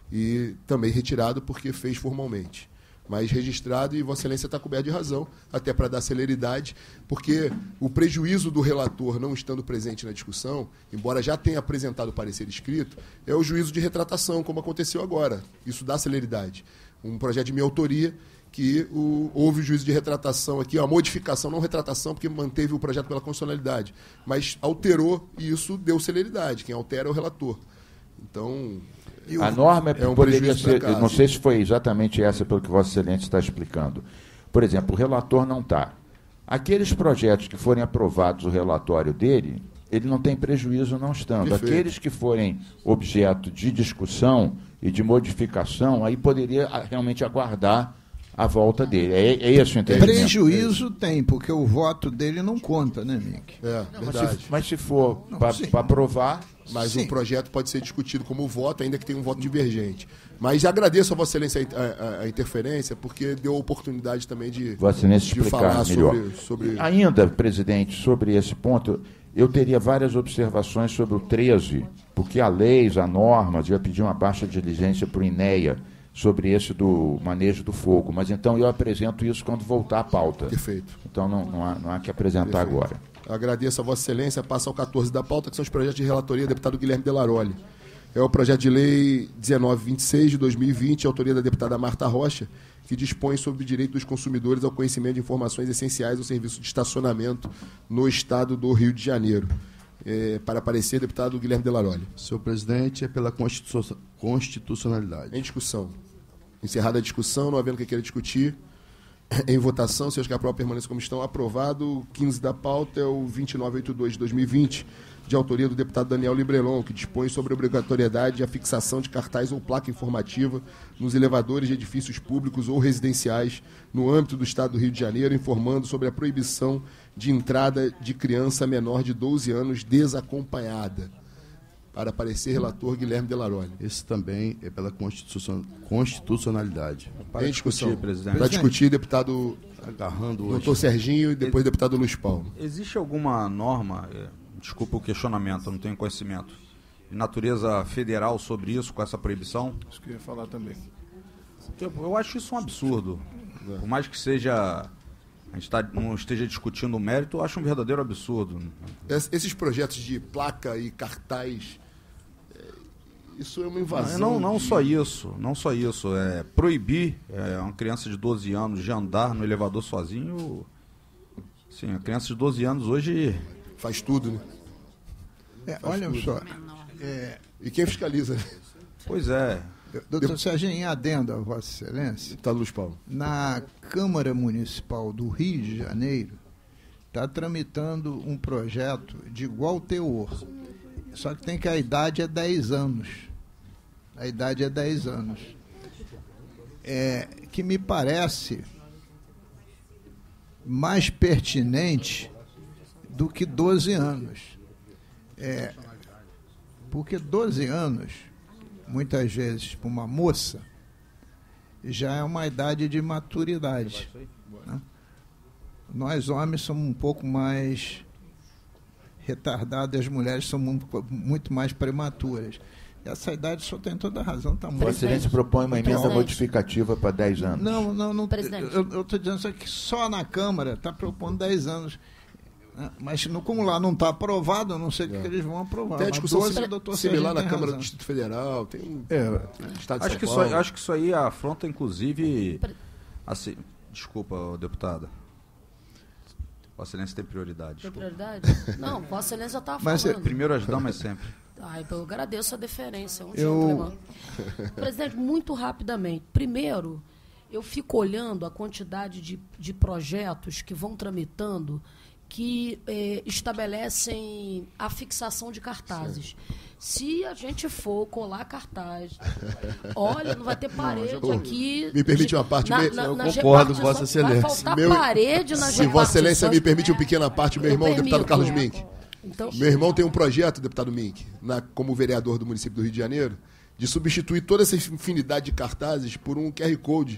E também retirado porque fez formalmente. Mas registrado, e Vossa Excelência está coberto de razão, até para dar celeridade, porque o prejuízo do relator não estando presente na discussão, embora já tenha apresentado o parecer escrito, é o juízo de retratação, como aconteceu agora. Isso dá celeridade. Um projeto de minha autoria, que o, houve o juízo de retratação aqui, a modificação, não retratação, porque manteve o projeto pela constitucionalidade, mas alterou e isso deu celeridade. Quem altera é o relator. Então... A norma é um poderia ser, casa. não sei se foi exatamente essa pelo que Vossa Excelência está explicando. Por exemplo, o relator não está. Aqueles projetos que forem aprovados o relatório dele, ele não tem prejuízo não estando. Perfeito. Aqueles que forem objeto de discussão e de modificação, aí poderia realmente aguardar a volta dele. É, é esse o entendimento? Prejuízo tem, porque o voto dele não conta, né, Mick? É, Não, mas, verdade. se, mas se for para aprovar... Mas Sim. o projeto pode ser discutido como voto, ainda que tenha um voto divergente. Mas agradeço a Vossa Excelência a, a, a interferência, porque deu a oportunidade também de, Vossa Excelência de explicar falar melhor. sobre, sobre... Ainda, presidente, sobre esse ponto, eu teria várias observações sobre o treze, porque há leis, há normas, eu ia pedir uma baixa diligência para o INEA sobre esse do manejo do fogo, mas então eu apresento isso quando voltar à pauta. Perfeito. Então não, não, há, não há que apresentar Perfeito. agora. Agradeço a Vossa Excelência. Passa ao quatorze da pauta, que são os projetos de relatoria do deputado Guilherme Delaroli. É o projeto de lei dezenove vinte e seis de dois mil e vinte, autoria da deputada Marta Rocha, que dispõe sobre o direito dos consumidores ao conhecimento de informações essenciais ao serviço de estacionamento no estado do Rio de Janeiro. É, para aparecer, deputado Guilherme Delaroli. Senhor presidente, é pela constitu- constitucionalidade. Em discussão. Encerrada a discussão, não havendo que queira discutir. Em votação, senhores que aprovam permanência como estão, aprovado. O quinze da pauta é o vinte e nove oitenta e dois de dois mil e vinte, de autoria do deputado Daniel Librelon, que dispõe sobre a obrigatoriedade de a fixação de cartaz ou placa informativa nos elevadores de edifícios públicos ou residenciais no âmbito do Estado do Rio de Janeiro, informando sobre a proibição de entrada de criança menor de doze anos desacompanhada. Para aparecer, relator Guilherme Delaroli. Esse também é pela constitucion- constitucionalidade. Para Em discussão. discutir, presidente. Para discutir, deputado Agarrando hoje. doutor Serginho e depois deputado Luiz Paulo. Existe alguma norma, eh, desculpa o questionamento, eu não tenho conhecimento, de natureza federal sobre isso, com essa proibição? Isso que eu ia falar também. Eu, eu acho isso um absurdo. Por mais que seja, a gente tá, não esteja discutindo o mérito, eu acho um verdadeiro absurdo. Es- Esses projetos de placa e cartaz, é, isso é uma invasão. Não, não de- só isso, não só isso. É, proibir é, uma criança de doze anos de andar no elevador sozinho. Sim, a criança de doze anos hoje. Faz tudo, né? É, olha só, é, E quem fiscaliza? Pois é. doutor Serginho, em adendo a Vossa Excelência, Deputado Luiz Paulo. na Câmara Municipal do Rio de Janeiro está tramitando um projeto de igual teor, só que tem que a idade é dez anos. A idade é dez anos. É, que me parece mais pertinente do que doze anos. É, porque doze anos, muitas vezes, para uma moça, já é uma idade de maturidade. Né? Nós, homens, somos um pouco mais retardados, as mulheres são muito, muito mais prematuras. Essa idade só tem toda a razão. Tá muito Vossa Excelência propõe uma emenda Presidente. modificativa para dez anos. não, não, não. Presidente. Eu estou dizendo só que só na Câmara está propondo dez anos. Né? Mas no, como lá não está aprovado, eu não sei o que, É. que eles vão aprovar. Tem a Mas discussão doze, sim- o doutor similar Serginho na tem Câmara do razão. Distrito Federal, tem um É, Estado de Acho São que, isso Paulo. aí, acho que isso aí afronta, inclusive. Pre- Assim, desculpa, ô, deputada. Vossa Excelência tem prioridade. Tem desculpa. prioridade? Não, Vossa Excelência estava Mas falando. Primeiro as damas sempre. Ai, eu agradeço a deferência. Um Eu- gentleman. Presidente, muito rapidamente. Primeiro, eu fico olhando a quantidade de, de projetos que vão tramitando que eh, estabelecem a fixação de cartazes. Se a gente for colar cartaz, olha, não vai ter parede aqui. Me permite uma parte, me- eu nas concordo com repartições. Vossa Excelência. Vai faltar Meu- parede nas Se Vossa Excelência me repartições. permite uma pequena parte, meu Eu irmão, o deputado permito. Carlos Mink. Então, Meu irmão tem um projeto, deputado Mink, na, como vereador do município do Rio de Janeiro, de substituir toda essa infinidade de cartazes por um Q R Code.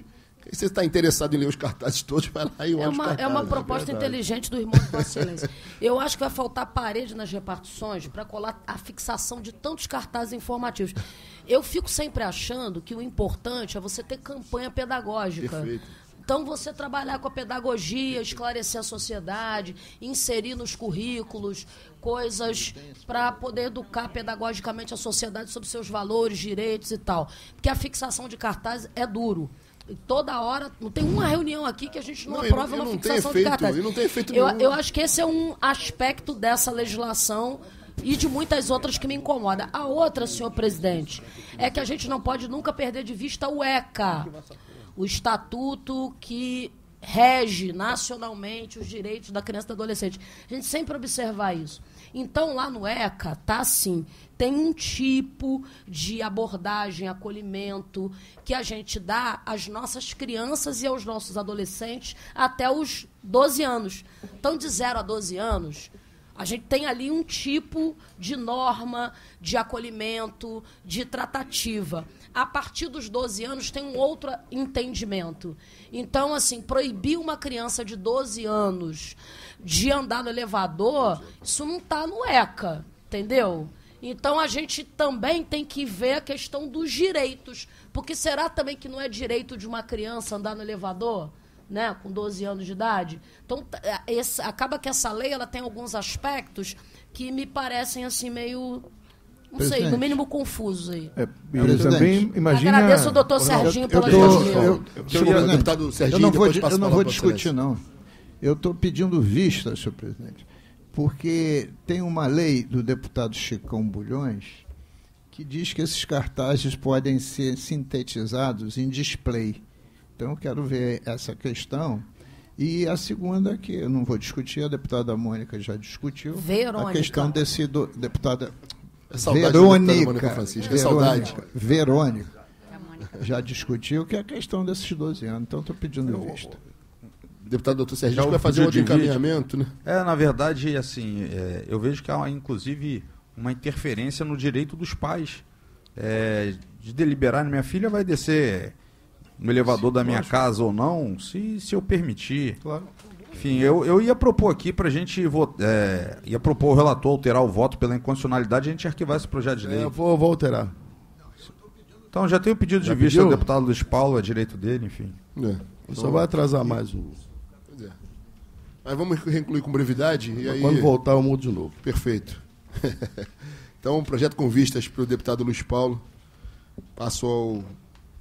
você está interessado em ler os cartazes todos, vai lá e olha É os uma, cartazes. é uma proposta é inteligente do irmão de Vossa Excelência. Eu acho que vai faltar parede nas repartições para colar a fixação de tantos cartazes informativos. Eu fico sempre achando que o importante é você ter campanha pedagógica. Perfeito. Então, você trabalhar com a pedagogia, esclarecer a sociedade, inserir nos currículos coisas para poder educar pedagogicamente a sociedade sobre seus valores, direitos e tal. Porque a fixação de cartazes é duro. E toda hora, não tem uma reunião aqui que a gente não, não aprova uma fixação de cartazes. E não tem efeito eu, nenhum. eu acho que esse é um aspecto dessa legislação e de muitas outras que me incomoda. A outra, senhor presidente, é que a gente não pode nunca perder de vista o ECA, o estatuto que rege nacionalmente os direitos da criança e do adolescente. A gente sempre observar isso. Então, lá no ECA, tá assim, tem um tipo de abordagem, acolhimento, que a gente dá às nossas crianças e aos nossos adolescentes até os doze anos. Então, de zero a doze anos, a gente tem ali um tipo de norma, de acolhimento, de tratativa. A partir dos doze anos tem um outro entendimento. Então, assim, proibir uma criança de doze anos de andar no elevador, isso não está no ECA, entendeu? Então, a gente também tem que ver a questão dos direitos. Porque será também que não é direito de uma criança andar no elevador, né, com doze anos de idade? Então, esse, acaba que essa lei ela tem alguns aspectos que me parecem assim meio... Não Presidente. sei, no mínimo confusos aí. É, eu também imagina... Agradeço ao doutor Serginho pela eu, tô, gestão. eu, eu, Senhor presidente, deputado Serginho, eu não vou, depois di- passa eu a não palavra vou para discutir, não. Eu estou pedindo vista, senhor presidente, porque tem uma lei do deputado Chicão Bulhões que diz que esses cartazes podem ser sintetizados em display. Então, eu quero ver essa questão. E a segunda, que eu não vou discutir, a deputada Mônica já discutiu. Verônica. A questão desse do, deputada É saudade da deputada Verônica. Mônica Francisca, é Verônica, saudade. Verônica. Já discutiu que é a questão desses doze anos. Então, estou pedindo vista. Deputado doutor Serginho Já vai fazer um pedido outro de vídeo. encaminhamento, né? É, na verdade, assim, é, eu vejo que há, inclusive, uma interferência no direito dos pais é, de deliberar. Minha filha vai descer no elevador da minha casa ou não, se, se eu permitir. Claro. Enfim, eu, eu ia propor aqui para a gente votar, é, ia propor o relator alterar o voto pela inconstitucionalidade e a gente arquivar esse projeto de lei. É, eu vou, vou alterar. Então já tem o pedido Já de vista pediu? do deputado Luiz Paulo, é direito dele, enfim. É. Só vai atrasar mais o. Pois é. Mas vamos concluir com brevidade e aí... Quando voltar, eu mudo de novo. Perfeito. Então, um projeto com vistas para o deputado Luiz Paulo. Passou ao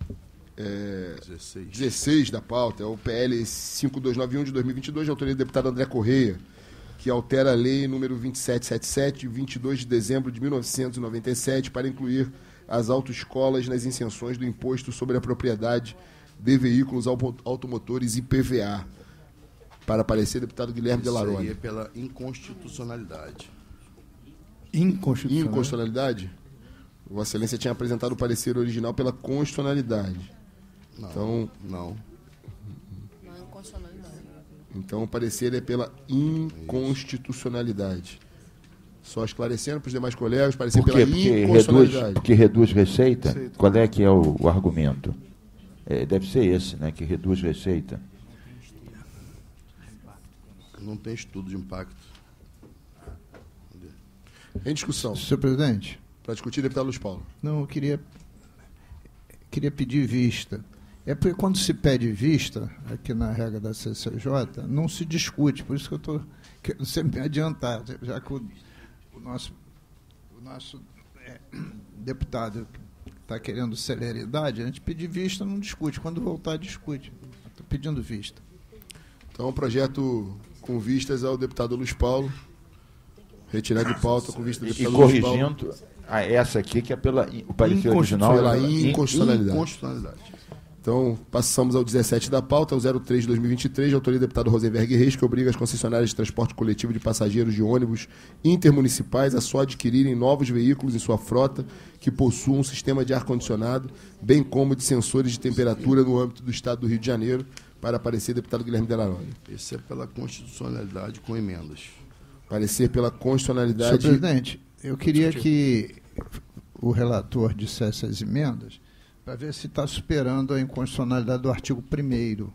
é, dezesseis. dezesseis da pauta, é o P L cinco dois nove um de dois mil e vinte e dois, de autoria do deputado André Correia, que altera a lei número vinte e sete setenta e sete, de vinte e dois de dezembro de mil novecentos e noventa e sete, para incluir as autoescolas nas isenções do imposto sobre a propriedade de veículos automotores I P V A. Para aparecer, deputado Guilherme Isso aí Delarone. é pela inconstitucionalidade. Inconstitucional. Inconstitucionalidade? Vossa Excelência tinha apresentado o parecer original pela constitucionalidade. Não. Então, Não. Não é inconstitucionalidade. então o parecer é pela inconstitucionalidade. Só esclarecendo para os demais colegas, parecer Por pela quê? Porque reduz, inconstitucionalidade. porque reduz receita? Qual é que é o, o argumento? É, deve ser esse, né? Que reduz receita. Não tem estudo de impacto. Em discussão. Senhor presidente, Para discutir, deputado Luiz Paulo. não, eu queria, queria pedir vista. É porque quando se pede vista, aqui na regra da C C J, não se discute. Por isso que eu estou querendo sempre me adiantar, já que o, o nosso, o nosso é, deputado está querendo celeridade, a gente pedir vista não discute. Quando voltar, discute. Estou pedindo vista. Então, o projeto com vistas ao deputado Luiz Paulo. Retirar de pauta com vista do E deputado Luiz Paulo. corrigindo a essa aqui, que é pela o parecer original. Pela é- inconstitucionalidade. Inconstitucionalidade. Então, passamos ao dezessete da pauta, ao zero três de dois mil e vinte e três, de autoria do deputado Rosenberg Reis, que obriga as concessionárias de transporte coletivo de passageiros de ônibus intermunicipais a só adquirirem novos veículos em sua frota que possuam um sistema de ar-condicionado, bem como de sensores de temperatura no âmbito do estado do Rio de Janeiro, para aparecer deputado Guilherme Delarone. Esse é pela constitucionalidade com emendas. Parecer pela Senhor constitucionalidade. presidente, eu queria que o relator dissesse as emendas, para ver se está superando a inconstitucionalidade do artigo primeiro.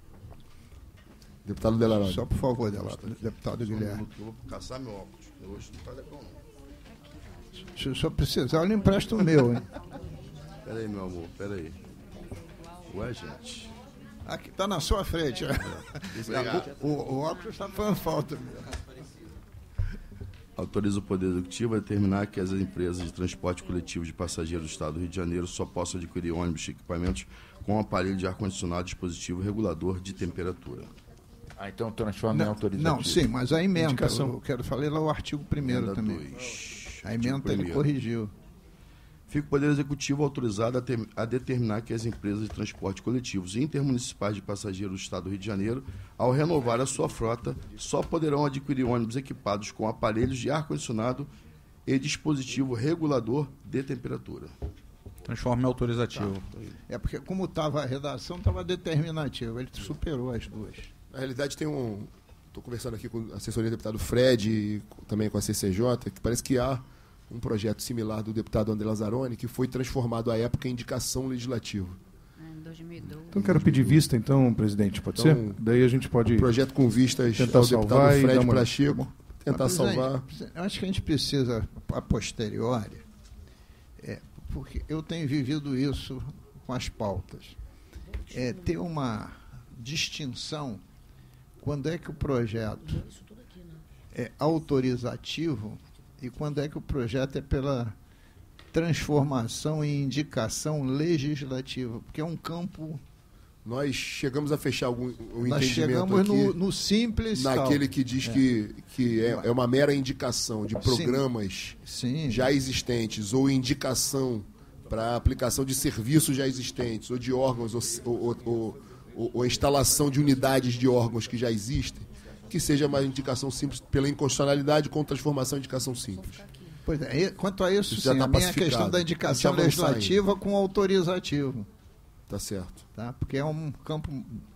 Deputado Delaroli. Só por favor, Delaroli. Deputado Guilherme. Eu vou caçar meu óculos. Hoje não tá legal, não. Se o senhor precisar, eu lhe empresto o meu, hein? Pera aí, meu amor, pera aí. Ué, gente. Aqui, está na sua frente. O, o, o óculos está fazendo falta mesmo. Autoriza o Poder Executivo a determinar que as empresas de transporte coletivo de passageiros do Estado do Rio de Janeiro só possam adquirir ônibus e equipamentos com aparelho de ar-condicionado dispositivo regulador de temperatura. Ah, então transforma em Não, autorização. não, sim, mas a emenda, Indicação. eu quero falar lá o artigo primeiro Emenda também. dois. A emenda ele corrigiu. Fica o Poder Executivo autorizado a, ter, a determinar que as empresas de transporte coletivos e intermunicipais de passageiros do Estado do Rio de Janeiro, ao renovar a sua frota, só poderão adquirir ônibus equipados com aparelhos de ar-condicionado e dispositivo regulador de temperatura. Transforma em autorizativo. É porque, como estava a redação, estava determinativo. Ele superou as duas. Na realidade, tem um... Estou conversando aqui com a assessoria do deputado Fred e também com a C C J, que parece que há um projeto similar do deputado André Lazzaroni, que foi transformado à época em indicação legislativa. Em dois mil e doze. Então quero pedir vista, então, presidente, pode Então, ser? Daí a gente pode... Um projeto com vistas Tentar ao salvar deputado e dar Fred uma- Pacheco, tentar Mas, salvar. presidente, Eu acho que a gente precisa, a posteriori, é, porque eu tenho vivido isso com as pautas, é, ter uma distinção quando é que o projeto é autorizativo e quando é que o projeto é pela transformação e indicação legislativa, porque é um campo... Nós chegamos a fechar algum um Nós entendimento chegamos aqui no, no simples... naquele tal. que diz É. que, que é, é uma mera indicação de programas Sim. já existentes ou indicação para aplicação de serviços já existentes ou de órgãos ou, ou, ou, ou, ou instalação de unidades de órgãos que já existem, que seja uma indicação simples pela inconstitucionalidade com transformação em indicação simples. Pois é, e quanto a isso, Isso já sim, tá a minha pacificado. questão da indicação A gente avançar legislativa com autorizativo, Tá certo. tá? Porque é um campo...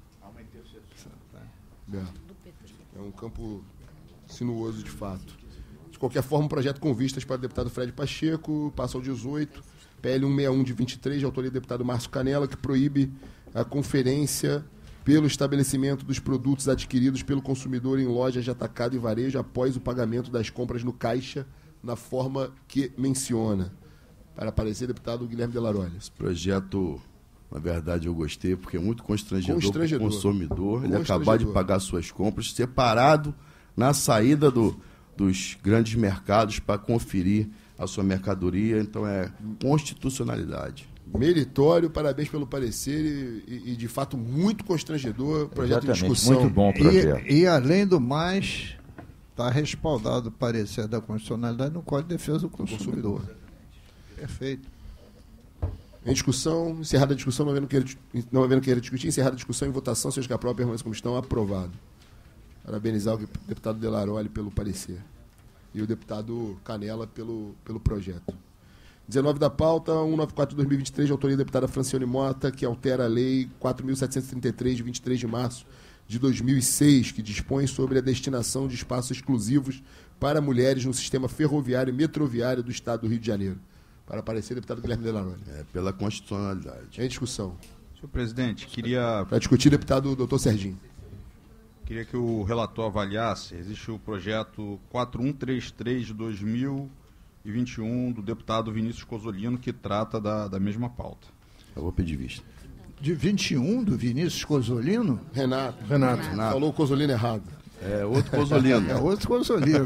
É. É um campo sinuoso, de fato. De qualquer forma, um projeto com vistas para o deputado Fred Pacheco, passa ao dezoito, P L cento e sessenta e um de vinte e três, de autoria do deputado Márcio Canela, que proíbe a conferência pelo estabelecimento dos produtos adquiridos pelo consumidor em lojas de atacado e varejo após o pagamento das compras no caixa, na forma que menciona. Para aparecer, deputado Guilherme Delaroli. Esse projeto, na verdade, eu gostei, porque é muito constrangedor, Constrangedor. para o consumidor. Ele acabar de Constrangedor. pagar suas compras, separado na saída do, dos grandes mercados para conferir a sua mercadoria. Então, é constitucionalidade. Meritório, parabéns pelo parecer e, e, e, de fato, muito constrangedor. Projeto em Exatamente, discussão. muito bom o projeto. E, e, além do mais, está respaldado o parecer da constitucionalidade no Código de Defesa do Consumidor. Perfeito. Em discussão, encerrada a discussão, não havendo queira, não havendo queira discutir, encerrada a discussão em votação, seja que a própria permanência como estão, aprovado. Parabenizar o deputado Delaroli pelo parecer e o deputado Canela pelo, pelo projeto. dezenove da pauta, cento e noventa e quatro de dois mil e vinte e três, de autoria da deputada Francione Mota, que altera a lei quatro mil setecentos e trinta e três, de vinte e três de março de dois mil e seis, que dispõe sobre a destinação de espaços exclusivos para mulheres no sistema ferroviário e metroviário do Estado do Rio de Janeiro. Para aparecer, deputado Guilherme Delaroli. É, pela constitucionalidade. Em discussão. Senhor presidente, queria, Para discutir, deputado doutor Serginho. queria que o relator avaliasse. Existe o projeto quatro mil cento e trinta e três de dois mil e vinte e um do deputado Vinícius Cozzolino, que trata da, da mesma pauta. Eu vou pedir vista. De vinte e um, do Vinícius Cozzolino, Renato. Renato. Falou o Cozzolino errado. É outro Cozzolino. é outro Cozzolino.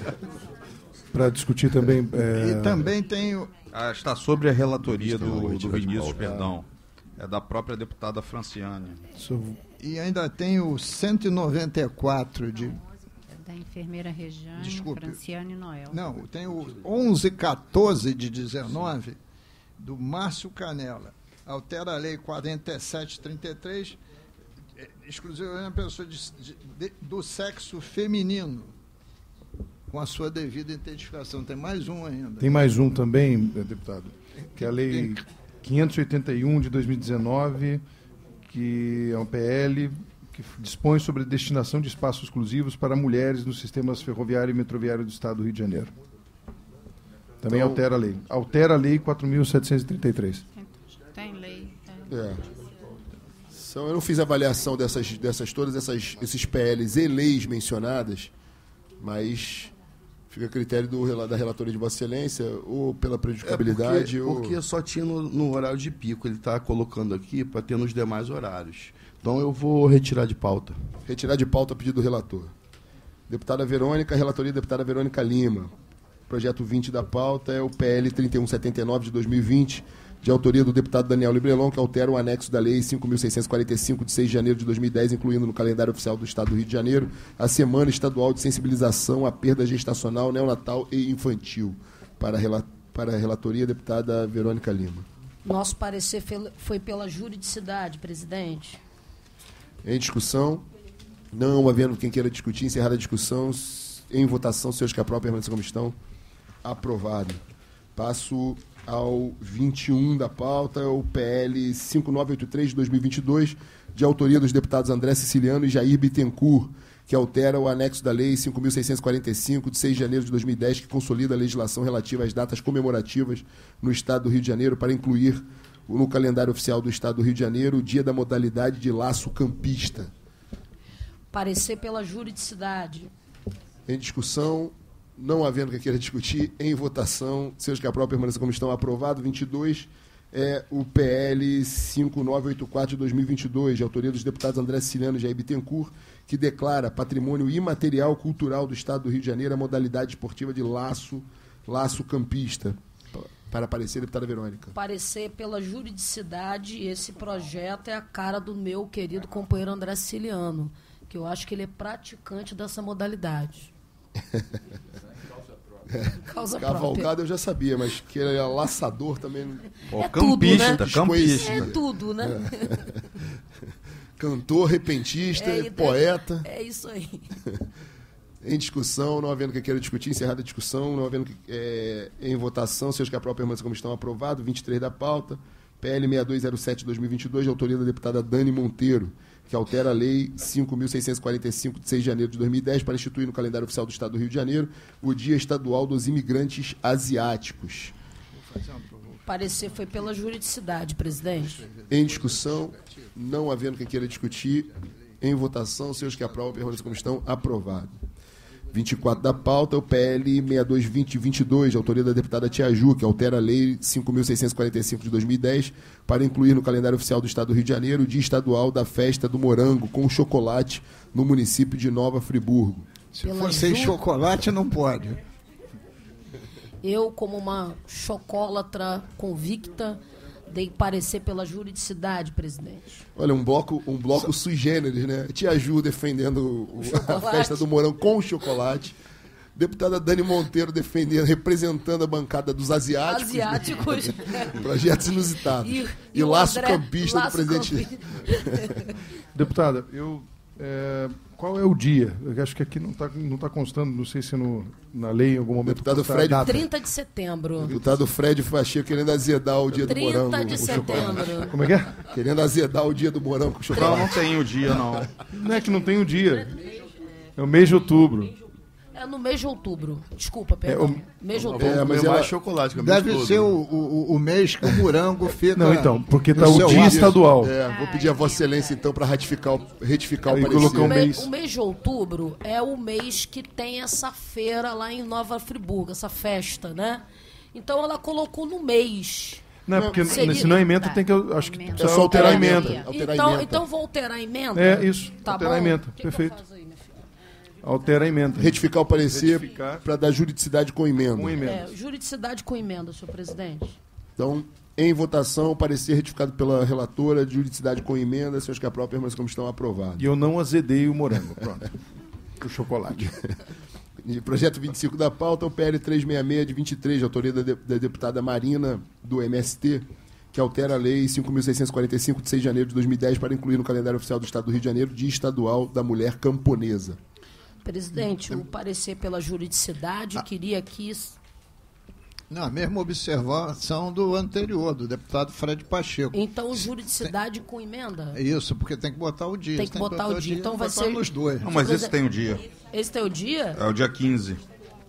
Para discutir também... é, E também tem o... Ah, está sobre a relatoria do, do Retira de Vinícius, pauta. perdão. É da própria deputada Franciane. so- E ainda tem o cento e noventa e quatro de... Da enfermeira Regiane, Desculpe. Franciane Noel. Não, tem o onze quatorze de dezenove, do Márcio Canela. Altera a lei quarenta e sete trinta e três, eh, exclusivamente a pessoa de, de, de, do sexo feminino, com a sua devida identificação. Tem mais um ainda. Tem mais um também, eh, deputado, que é a lei quinhentos e oitenta e um de dois mil e dezenove, que é um P L que dispõe sobre a destinação de espaços exclusivos para mulheres nos sistemas ferroviário e metroviário do Estado do Rio de Janeiro. Também Então- altera a lei. Altera a lei quatro mil setecentos e trinta e três. Tem É. São, eu não fiz avaliação dessas, dessas todas essas, esses P Ls e leis mencionadas, mas fica a critério do, da relatoria de Vossa Excelência, ou pela prejudicabilidade. É porque, ou... porque só tinha no, no horário de pico. Ele está colocando aqui para ter nos demais horários. Então eu vou retirar de pauta. Retirar de pauta a pedido do relator. Deputada Verônica, relatoria deputada Verônica Lima. Projeto vinte da pauta é o P L trinta e um setenta e nove de dois mil e vinte, de autoria do deputado Daniel Librelon, que altera o anexo da Lei cinco mil seiscentos e quarenta e cinco, de seis de janeiro de dois mil e dez, incluindo no calendário oficial do Estado do Rio de Janeiro a Semana Estadual de Sensibilização à Perda Gestacional, Neonatal e Infantil. Para a, rela para a relatoria, deputada Verônica Lima. Nosso parecer foi pela juridicidade, presidente. Em discussão, não havendo quem queira discutir, encerrada a discussão, em votação, senhores que aprovam, permaneçam como estão. Aprovado. Passo ao vinte e um da pauta, o P L cinco mil novecentos e oitenta e três de dois mil e vinte e dois, de autoria dos deputados André Siciliano e Jair Bittencourt, que altera o anexo da Lei cinco mil seiscentos e quarenta e cinco, de seis de janeiro de dois mil e dez, que consolida a legislação relativa às datas comemorativas no Estado do Rio de Janeiro, para incluir no calendário oficial do Estado do Rio de Janeiro o dia da modalidade de laço campista. Parecer pela juridicidade. Em discussão, não havendo quem queira discutir, em votação, seus que aprovam, permaneçam como estão. Aprovado. vinte e dois é o P L cinco mil novecentos e oitenta e quatro de dois mil e vinte e dois, de autoria dos deputados André Siciliano e Jair Bittencourt, que declara patrimônio imaterial cultural do Estado do Rio de Janeiro a modalidade esportiva de laço, laço campista. Para aparecer, deputada Verônica. Parecer pela juridicidade, esse projeto é a cara do meu querido companheiro André Siciliano, que eu acho que ele é praticante dessa modalidade. Causa Cavalgada própria. eu já sabia, mas que ele é laçador também. É campista, tudo, né? campista. É tudo, né? É. Cantor, repentista, É, poeta. É isso aí. Em discussão, não havendo quem queira discutir, encerrada a discussão, não havendo que, é, em votação, seus que aprovam, permaneçam como estão. Aprovado. vinte e três da pauta, P L sessenta e dois zero sete de dois mil e vinte e dois, de autoria da deputada Dani Monteiro, que altera a Lei cinco mil seiscentos e quarenta e cinco, de seis de janeiro de dois mil e dez, para instituir no calendário oficial do Estado do Rio de Janeiro o Dia Estadual dos Imigrantes Asiáticos. Parecer foi pela juridicidade, presidente. Em discussão, não havendo quem queira discutir, em votação, seus que aprovam, permaneçam como estão. Aprovado. vinte e quatro da pauta, o P L sessenta e dois vinte vinte e dois, de autoria da deputada Tia Ju, que altera a Lei cinco mil seiscentos e quarenta e cinco de dois mil e dez, para incluir no calendário oficial do Estado do Rio de Janeiro o Dia Estadual da Festa do Morango com chocolate no município de Nova Friburgo. Se Pela for sem ju- chocolate, não pode. Eu, como uma chocólatra convicta, dei parecer pela juridicidade, presidente. Olha, um bloco, um bloco sui generis, né? Tia Ju defendendo o- a chocolate. Festa do Morango com chocolate. Deputada Dani Monteiro defendendo, representando a bancada dos asiáticos. Asiáticos. Né? Projetos inusitados. E, E, e o laço André- campista laço do presidente. campi- Deputada, eu, é, qual é o dia? Eu acho que aqui não está não tá constando, não sei se no, na lei em algum momento... Deputado consta a Fred- data. trinta de setembro. Deputado Fred Pacheco querendo azedar o dia do morango. trinta de com chocolate. setembro. Como é que é? Querendo azedar o dia do morango com Não, chocolate. não tem o dia, não. Não é que não tem um dia. É o mês de outubro. É no mês de outubro. Desculpa, perdão. É, o- Mês de Vamos outubro. É, mas comer ela- mais chocolate. que é o mês Deve todo. ser o, o, o mês que o morango fica... Não, então, porque no está o seu dia hábito. estadual. É, vou pedir a Vossa Excelência, então, para ratificar o, retificar Aí o parecer. colocou O, um mês, mês. o mês de outubro é o mês que tem essa feira lá em Nova Friburgo, essa festa, né? Então ela colocou no mês. Não, é porque Seria- senão a emenda tem que... eu Acho que Emenda. precisa É só alterar a alterar a emenda. emenda. Alterar a Então, emenda. então vou alterar a emenda? É, isso, Tá alterar a bom? emenda, O que que perfeito. eu faço aí, minha filha? Altera a emenda. Retificar o parecer Retificar. para dar juridicidade com emenda. Com emenda. É, juridicidade com emenda, senhor presidente. Então, em votação, o parecer retificado pela relatora, de juridicidade com emenda, senhores que aprovam, permaneçam como estão. Aprovados. E eu não azedei o morango. Pronto. O chocolate. E projeto vinte e cinco da pauta, o P L trezentos e sessenta e seis de vinte e três, de autoria da, de- da deputada Marina, do M S T, que altera a Lei cinco mil seiscentos e quarenta e cinco, de seis de janeiro de dois mil e dez, para incluir no calendário oficial do Estado do Rio de Janeiro Dia Estadual da Mulher Camponesa. Presidente, o parecer pela juridicidade, Ah. queria aqui... Não, a mesma observação do anterior, do deputado Fred Pacheco. Então, juridicidade com emenda? É isso, porque tem que botar o dia. Tem que botar o dia, então vai botar ser- nos dois. Não, mas esse tem o dia. Esse tem o dia? É o dia quinze.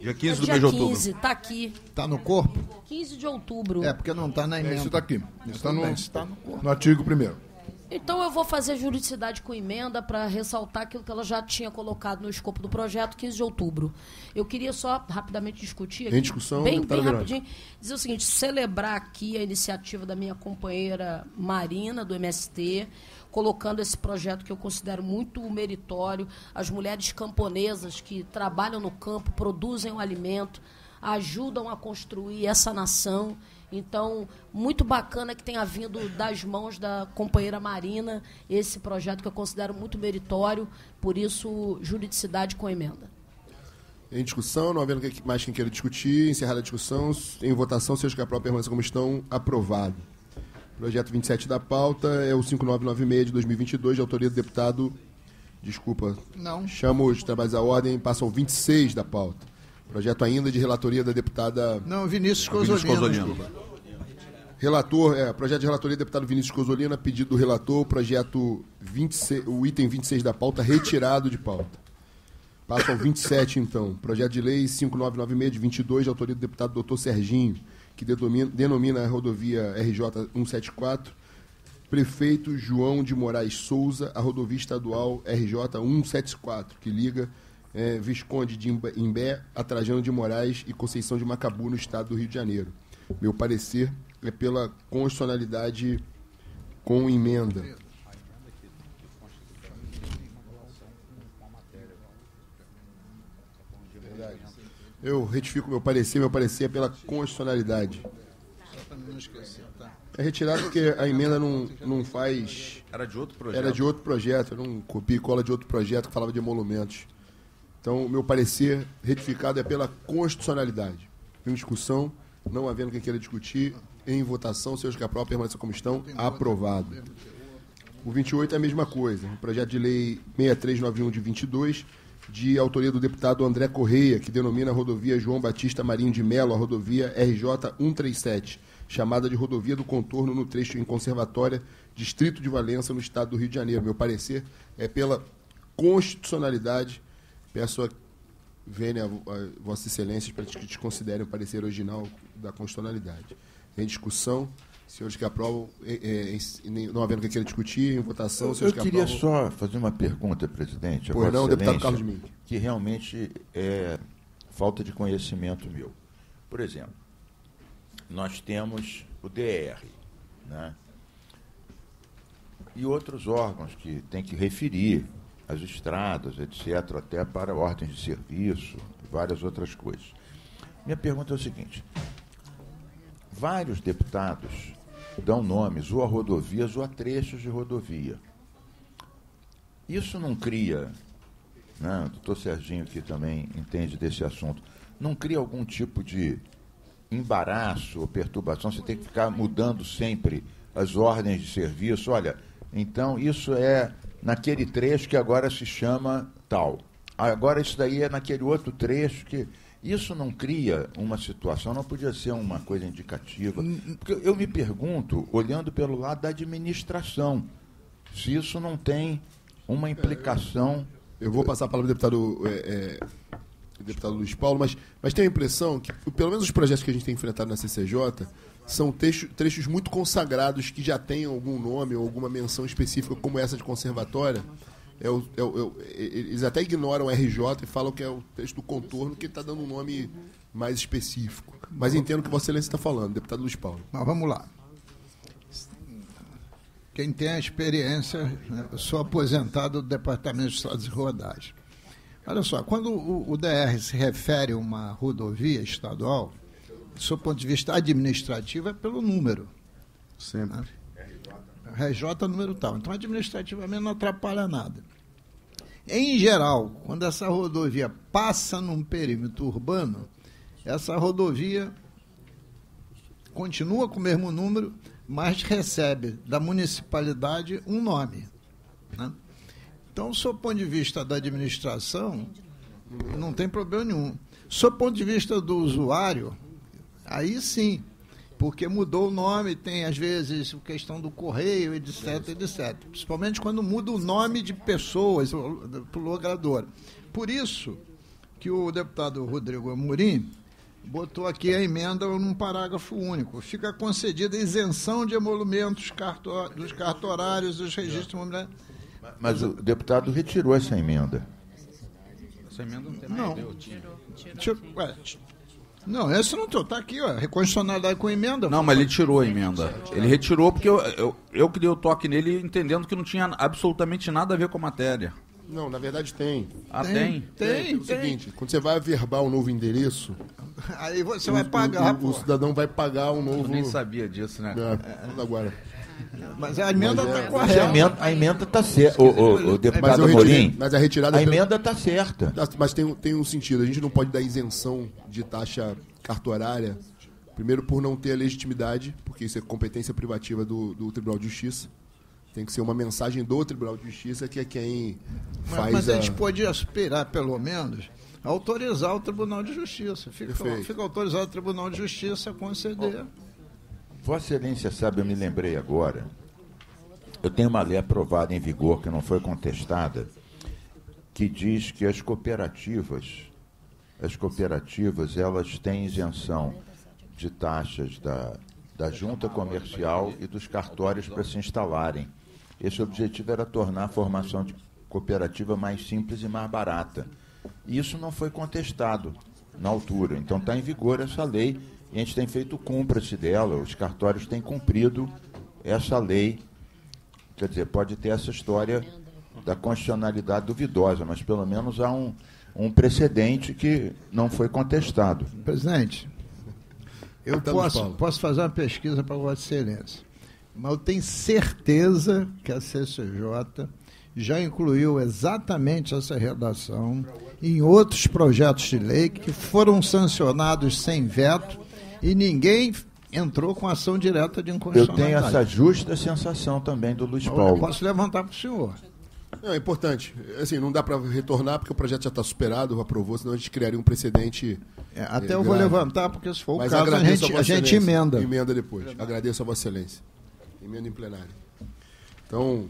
Dia quinze é do dia mês de outubro. quinze, tá aqui. Está no corpo? quinze de outubro. É, porque não está na emenda. Isso está aqui. Isso está no, Tá no corpo. no artigo primeiro. Então eu vou fazer juridicidade com emenda para ressaltar aquilo que ela já tinha colocado no escopo do projeto, quinze de outubro. Eu queria só rapidamente discutir aqui, Em discussão, bem, deputada bem Verônica. rapidinho, dizer o seguinte, celebrar aqui a iniciativa da minha companheira Marina, do M S T, colocando esse projeto que eu considero muito meritório, as mulheres camponesas que trabalham no campo, produzem o alimento, ajudam a construir essa nação. Então, muito bacana que tenha vindo das mãos da companheira Marina esse projeto que eu considero muito meritório, por isso, juridicidade com emenda. Em discussão, não havendo mais quem queira discutir, encerrada a discussão, em votação, seja que a própria permanência como estão, aprovado. Projeto vinte e sete da pauta é o cinco nove nove seis de dois mil e vinte e dois, de autoria do deputado... Desculpa. Não. Chamo os trabalhos à ordem, passam vinte e seis da pauta. Projeto ainda de relatoria da deputada... Não, Vinícius Vinícius Cosolino. Cosolino. Relator, é, projeto de relatoria do deputado Vinícius Cosolina, pedido do relator, projeto vinte e seis, o item vinte e seis da pauta, retirado de pauta. Passa ao vinte e sete, então. Projeto de lei cinco nove nove seis de vinte e dois, de autoria do deputado doutor Serginho, que denomina, denomina a rodovia R J cento e setenta e quatro, prefeito João de Moraes Souza, a rodovia estadual R J cento e setenta e quatro, que liga é, Visconde de Imbé a Trajano de Moraes e Conceição de Macabu, no estado do Rio de Janeiro. Meu parecer é pela constitucionalidade com emenda. Eu retifico meu parecer, meu parecer é pela constitucionalidade. É retirado porque a emenda não, não faz... Era de outro projeto. Era de outro projeto, eu não copia e cola de outro projeto que falava de emolumentos. Então, o meu parecer retificado é pela constitucionalidade. Em discussão, não havendo quem queira discutir, em votação, seja que a própria permaneça como estão, aprovado. O vinte e oito é a mesma coisa. O projeto de lei seis três nove um de vinte e dois, de autoria do deputado André Correia, que denomina a rodovia João Batista Marinho de Melo, a rodovia R J cento e trinta e sete, chamada de rodovia do contorno no trecho em Conservatória, Distrito de Valença, no estado do Rio de Janeiro. Meu parecer é pela constitucionalidade. Peço a Vênia, a Vossa Excelência, para que desconsiderem o parecer original da constitucionalidade. Em discussão, senhores que aprovam, é, é, não havendo quem queira discutir, em votação, Eu, senhores eu que queria aprovam... só fazer uma pergunta, presidente. a Pois Vossa não, deputado Excelência, Carlos Mink. que realmente é falta de conhecimento meu. Por exemplo, nós temos o D R, né? E outros órgãos que têm que referir as estradas, etcétera, até para ordens de serviço, várias outras coisas. Minha pergunta é o seguinte: vários deputados dão nomes ou a rodovias ou a trechos de rodovia. Isso não cria, né, o doutor Serginho, que também entende desse assunto, não cria algum tipo de embaraço ou perturbação? Você tem que ficar mudando sempre as ordens de serviço. Olha, então isso é naquele trecho que agora se chama tal. Agora isso daí é naquele outro trecho que... Isso não cria uma situação, não podia ser uma coisa indicativa. Porque eu me pergunto, olhando pelo lado da administração, se isso não tem uma implicação... Eu vou passar a palavra ao deputado, é, é, deputado Luiz Paulo, mas, mas tenho a impressão que, pelo menos os projetos que a gente tem enfrentado na C C J, são trechos, trechos muito consagrados que já têm algum nome ou alguma menção específica, como essa de conservatória. É o, é o, é o, eles até ignoram o R J e falam que é o trecho do contorno, que está dando um nome mais específico. Mas entendo o que Vossa Excelência está falando, deputado Luiz Paulo. Mas vamos lá. Quem tem a experiência, né, eu sou aposentado do Departamento de Estradas e Rodagem. Olha só, quando o, o D R se refere a uma rodovia estadual, do seu ponto de vista administrativo, é pelo número. Sempre. Né? R J número tal. Então, administrativamente não atrapalha nada. Em geral, quando essa rodovia passa num perímetro urbano, essa rodovia continua com o mesmo número, mas recebe da municipalidade um nome. Né? Então, do seu ponto de vista da administração, não tem problema nenhum. Do seu ponto de vista do usuário, aí sim, porque mudou o nome, tem às vezes questão do correio, etc, etcétera. Principalmente quando muda o nome de pessoas para o logrador. Por isso que o deputado Rodrigo Amorim botou aqui a emenda num parágrafo único. Fica concedida isenção de emolumentos cartor, dos cartorários dos registros imobiliários. Mas o deputado retirou essa emenda. Essa emenda não tem Não. nada a ver. Tirou, tirou Tipo, sim. ué, t- não, esse não está aqui, ó. Reconstitucionalidade com emenda. Não, mas ele tirou a emenda. Ele retirou porque eu, eu, eu que dei o toque nele entendendo que não tinha absolutamente nada a ver com a matéria. Não, na verdade tem. Ah, tem? Tem, É o tem. seguinte, quando você vai averbar um novo endereço, Aí você o, vai pagar, o, pô. o cidadão vai pagar um Eu novo... nem sabia disso, né? É, tudo agora. Mas a emenda Mas está é- A correta. emenda, a emenda está certa. O, o, o Mas deputado eu retirei, Amorim, mas a retirada... a pelo- emenda está certa. Mas tem, um- tem um sentido, a gente não pode dar isenção de taxa cartorária, primeiro por não ter a legitimidade, porque isso é competência privativa do, do Tribunal de Justiça. Tem que ser uma mensagem do Tribunal de Justiça, que é quem Mas, faz mas a a... gente podia aspirar, pelo menos, a autorizar o Tribunal de Justiça. Fica, Perfeito. fica autorizado o Tribunal de Justiça a conceder. Vossa Excelência sabe, eu me lembrei agora. Eu tenho uma lei aprovada em vigor, que não foi contestada, que diz que as cooperativas, as cooperativas, elas têm isenção de taxas da, da junta comercial e dos cartórios para se instalarem. Esse objetivo era tornar a formação de cooperativa mais simples e mais barata. E isso não foi contestado na altura. Então está em vigor essa lei e a gente tem feito cúmplice dela, os cartórios têm cumprido essa lei. Quer dizer, pode ter essa história da constitucionalidade duvidosa, mas pelo menos há um, um precedente que não foi contestado. Presidente, eu Estamos, posso, Paulo. posso fazer uma pesquisa para Vossa Excelência, mas eu tenho certeza que a C C J já incluiu exatamente essa redação em outros projetos de lei que foram sancionados sem veto e ninguém entrou com ação direta de Eu inconstitucionalidade. tenho essa justa sensação também do Luiz Eu Paulo. posso levantar para o senhor. Não, é importante. Assim, não dá para retornar porque o projeto já está superado, aprovou, senão a gente criaria um precedente. É, até É, eu vou grave. levantar, porque se for o Mas caso, a agradeço gente, Vossa a gente Excelência. emenda. Emenda depois. Agradeço a Vossa Excelência. Emenda em plenário. Então,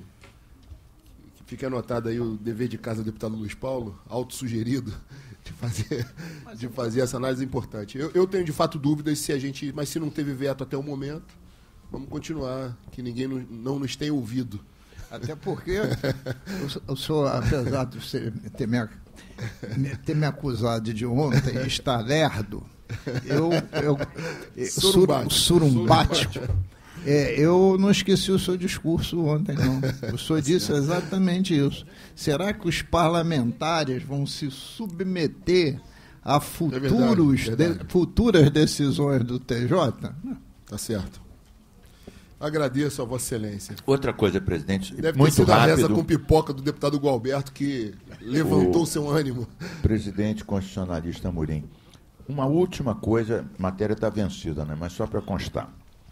fica anotado aí o dever de casa do deputado Luiz Paulo, autossugerido, de fazer, de fazer essa análise importante. Eu, eu tenho de fato dúvidas se a gente. Mas se não teve veto até o momento, vamos continuar, que ninguém no- não nos tenha ouvido. Até porque eu, eu sou, apesar de você ter me, me- ter me acusado de ontem estar lerdo, eu, eu, eu Surumbático. surumbático. É, eu não esqueci o seu discurso ontem, não. O senhor disse exatamente isso. Será que os parlamentares vão se submeter a futuros, É verdade. de- futuras decisões do T J? Tá certo. Agradeço a Vossa Excelência. Outra coisa, presidente, Deve muito ter sido a reza rápido. com pipoca do deputado Gualberto que levantou O- seu ânimo. Presidente constitucionalista Amorim. Uma última coisa, a matéria está vencida, né? Mas só para constar.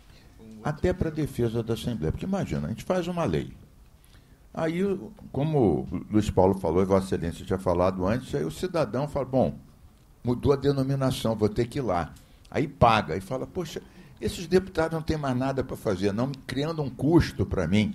Até para a defesa da Assembleia. Porque imagina, a gente faz uma lei. Aí, como o Luiz Paulo falou, e Vossa Excelência tinha falado antes, aí o cidadão fala, bom, mudou a denominação, vou ter que ir lá. Aí paga, e fala, poxa, esses deputados não têm mais nada para fazer, não, criando um custo para mim.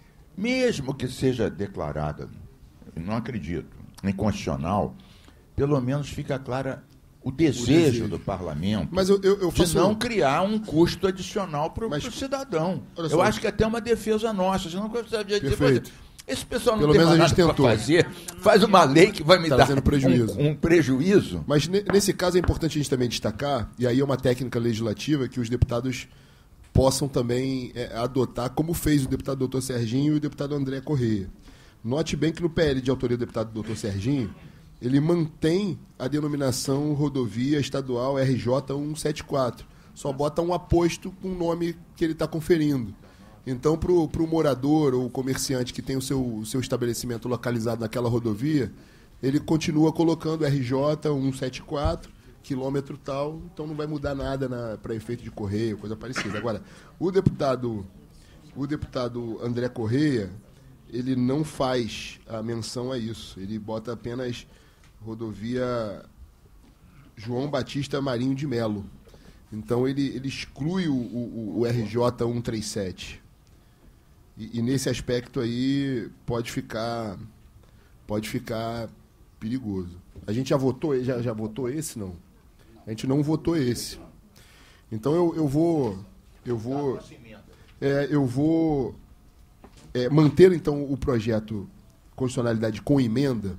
Mesmo que seja declarada, não acredito, inconstitucional, pelo menos fica clara o desejo, desejo. do parlamento Mas eu, eu, eu de faço. não criar um custo adicional para o Mas- cidadão. Olha Eu só. acho que até uma defesa nossa. Senão, você dizer, Perfeito. esse pessoal não Pelo tem menos mais a gente nada para tentou. fazer, faz uma lei que vai me Tá dar trazendo prejuízo. Um, um prejuízo. Mas ne- nesse caso é importante a gente também destacar, e aí é uma técnica legislativa que os deputados possam também é, adotar, como fez o deputado doutor Serginho e o deputado André Correia. Note bem que no P L de autoria do deputado doutor Serginho, ele mantém a denominação rodovia estadual R J cento e setenta e quatro. Só bota um aposto com o nome que ele está conferindo. Então, para o morador ou comerciante que tem o seu, o seu estabelecimento localizado naquela rodovia, ele continua colocando R J cento e setenta e quatro, quilômetro tal, então não vai mudar nada para efeito de correio, coisa parecida. Agora, o deputado, o deputado André Correia, ele não faz a menção a isso. Ele bota apenas rodovia João Batista Marinho de Melo. Então, ele, ele exclui o, o, o R J cento e trinta e sete. E, e nesse aspecto aí pode ficar, pode ficar perigoso. A gente já votou, já, já votou esse, não? A gente não votou esse. Então eu, eu vou... Eu vou... É, eu vou é, manter, então, o projeto constitucionalidade com emenda,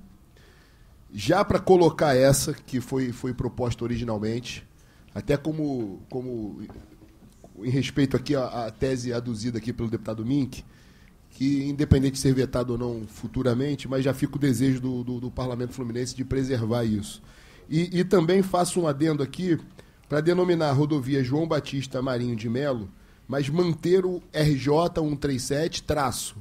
já para colocar essa que foi, foi proposta originalmente, até como, como em respeito aqui à, à tese aduzida aqui pelo deputado Mink, que independente de ser vetado ou não futuramente, mas já fica o desejo do, do, do Parlamento Fluminense de preservar isso. E, e também faço um adendo aqui para denominar a rodovia João Batista Marinho de Melo, mas manter o R J cento e trinta e sete traço